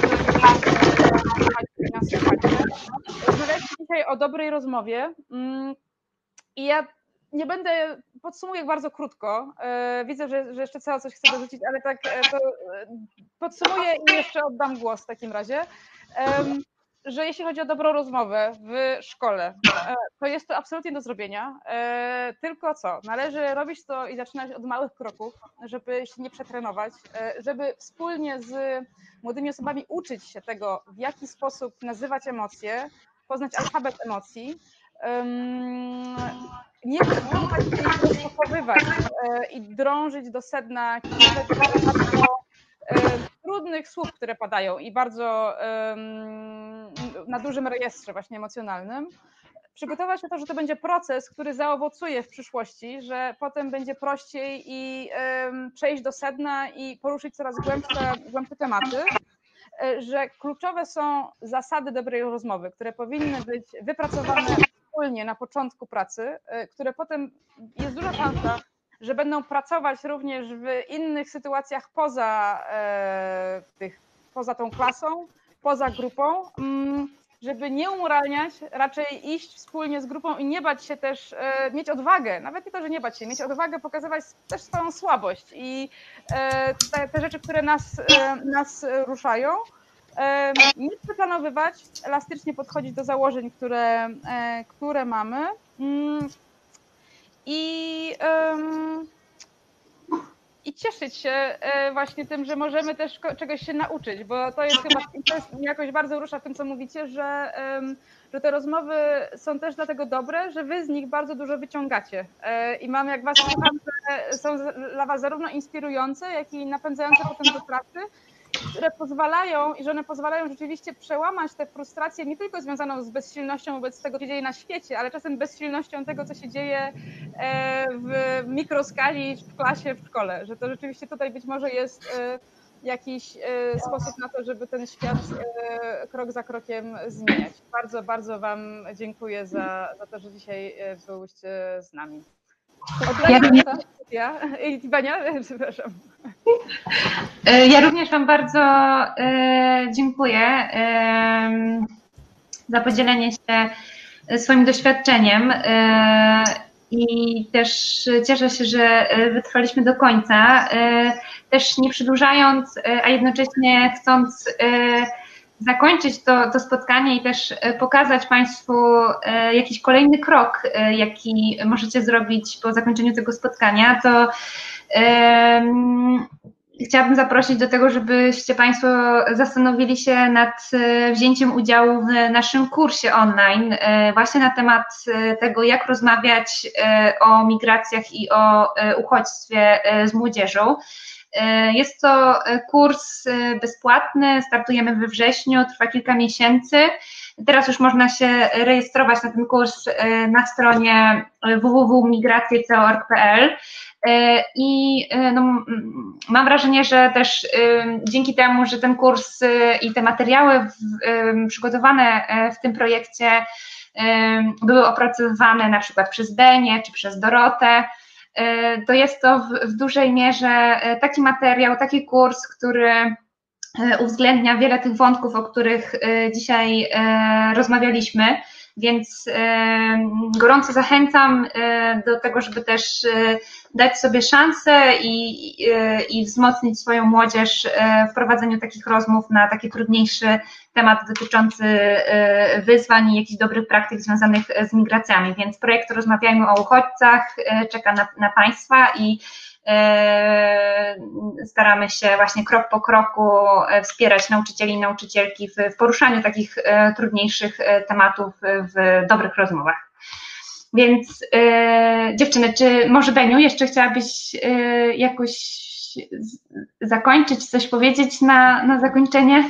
nas słuchacie. Rozmawialiśmy dzisiaj o dobrej rozmowie i ja nie będę, podsumuję bardzo krótko. Widzę, że jeszcze Ceo coś chce dorzucić, ale tak to podsumuję i jeszcze oddam głos w takim razie. Że jeśli chodzi o dobrą rozmowę w szkole, to jest to absolutnie do zrobienia. Tylko co? Należy robić to i zaczynać od małych kroków, żeby się nie przetrenować, żeby wspólnie z młodymi osobami uczyć się tego, w jaki sposób nazywać emocje, poznać alfabet emocji, nie próbować się rozpakowywać i drążyć do sedna bardzo trudnych słów, które padają i bardzo na dużym rejestrze właśnie emocjonalnym. Przygotować się na to, że to będzie proces, który zaowocuje w przyszłości, że potem będzie prościej i przejść do sedna i poruszyć coraz głębsze tematy, że kluczowe są zasady dobrej rozmowy, które powinny być wypracowane wspólnie na początku pracy, które potem jest duża szansa, że będą pracować również w innych sytuacjach poza tą klasą, poza grupą, żeby nie umoralniać, raczej iść wspólnie z grupą i nie bać się też, mieć odwagę, nawet nie to, że nie bać się, mieć odwagę pokazywać też swoją słabość i te rzeczy, które nas ruszają, nie przeplanowywać, elastycznie podchodzić do założeń, które mamy i cieszyć się właśnie tym, że możemy też czegoś się nauczyć, bo to jest chyba, to jest jakoś bardzo rusza w tym, co mówicie, że te rozmowy są też dlatego dobre, że wy z nich bardzo dużo wyciągacie. I mam, jak was słucham, że są dla was zarówno inspirujące, jak i napędzające potem do pracy, które pozwalają i że one pozwalają rzeczywiście przełamać tę frustrację nie tylko związaną z bezsilnością wobec tego, co się dzieje na świecie, ale czasem bezsilnością tego, co się dzieje w mikroskali, w klasie, w szkole. Że to rzeczywiście tutaj być może jest jakiś sposób na to, żeby ten świat krok za krokiem zmieniać. Bardzo, bardzo wam dziękuję za to, że dzisiaj byłyście z nami. Bania, przepraszam. Ja również wam bardzo dziękuję za podzielenie się swoim doświadczeniem i też cieszę się, że wytrwaliśmy do końca. Też nie przedłużając, a jednocześnie chcąc zakończyć to spotkanie i też pokazać Państwu jakiś kolejny krok, jaki możecie zrobić po zakończeniu tego spotkania, to chciałabym zaprosić do tego, żebyście Państwo zastanowili się nad wzięciem udziału w naszym kursie online właśnie na temat tego, jak rozmawiać o migracjach i o uchodźstwie z młodzieżą. Jest to kurs bezpłatny, startujemy we wrześniu, trwa kilka miesięcy. Teraz już można się rejestrować na ten kurs na stronie www.migracje.org.pl i no, mam wrażenie, że też dzięki temu, że ten kurs i te materiały przygotowane w tym projekcie były opracowywane na przykład przez Benię czy przez Dorotę, to jest to w dużej mierze taki materiał, taki kurs, który uwzględnia wiele tych wątków, o których dzisiaj rozmawialiśmy, więc gorąco zachęcam do tego, żeby też dać sobie szansę i wzmocnić swoją młodzież w prowadzeniu takich rozmów na taki trudniejszy temat dotyczący wyzwań i jakichś dobrych praktyk związanych z migracjami. Więc projekt Rozmawiajmy o uchodźcach czeka na Państwa i staramy się właśnie krok po kroku wspierać nauczycieli i nauczycielki w poruszaniu takich trudniejszych tematów w dobrych rozmowach. Więc dziewczyny, czy może Beniu, jeszcze chciałabyś jakoś zakończyć, coś powiedzieć na zakończenie?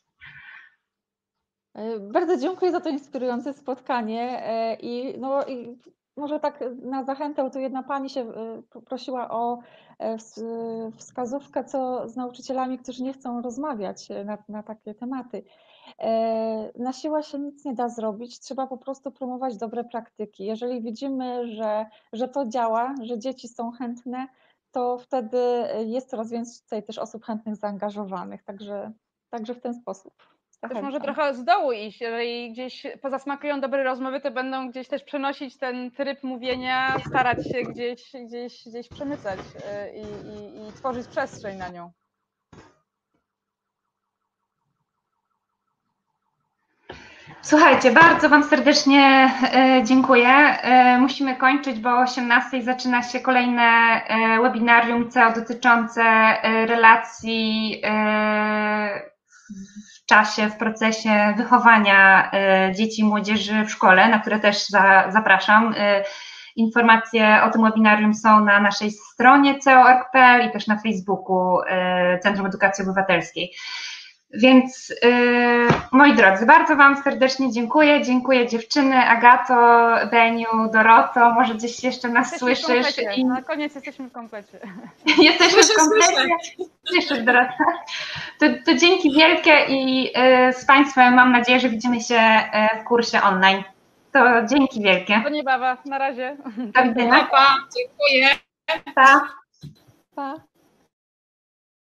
Bardzo dziękuję za to inspirujące spotkanie i może tak na zachętę, to jedna pani się prosiła o wskazówkę, co z nauczycielami, którzy nie chcą rozmawiać na takie tematy. Na siłę się nic nie da zrobić, trzeba po prostu promować dobre praktyki. Jeżeli widzimy, że to działa, że dzieci są chętne, to wtedy jest coraz więcej też osób chętnych zaangażowanych, także w ten sposób. Też może trochę z dołu iść, jeżeli gdzieś pozasmakują dobre rozmowy, to będą gdzieś też przenosić ten tryb mówienia, starać się gdzieś przemycać i tworzyć przestrzeń na nią. Słuchajcie, bardzo wam serdecznie dziękuję. Musimy kończyć, bo o 18:00 zaczyna się kolejne webinarium CEO dotyczące relacji w czasie, w procesie wychowania dzieci i młodzieży w szkole, na które też zapraszam. Informacje o tym webinarium są na naszej stronie CEO.org.pl i też na Facebooku Centrum Edukacji Obywatelskiej. Więc moi drodzy, bardzo wam serdecznie dziękuję. Dziękuję dziewczyny, Agato, Beniu, Doroto, może gdzieś jeszcze nas słyszysz. I na koniec jesteśmy w komplecie. Jesteśmy w komplecie. Słyszysz, Dorota. To dzięki wielkie i z Państwem mam nadzieję, że widzimy się w kursie online. To dzięki wielkie. Do niebawem, na razie. Do widzenia. Pa, dziękuję. Pa. Pa.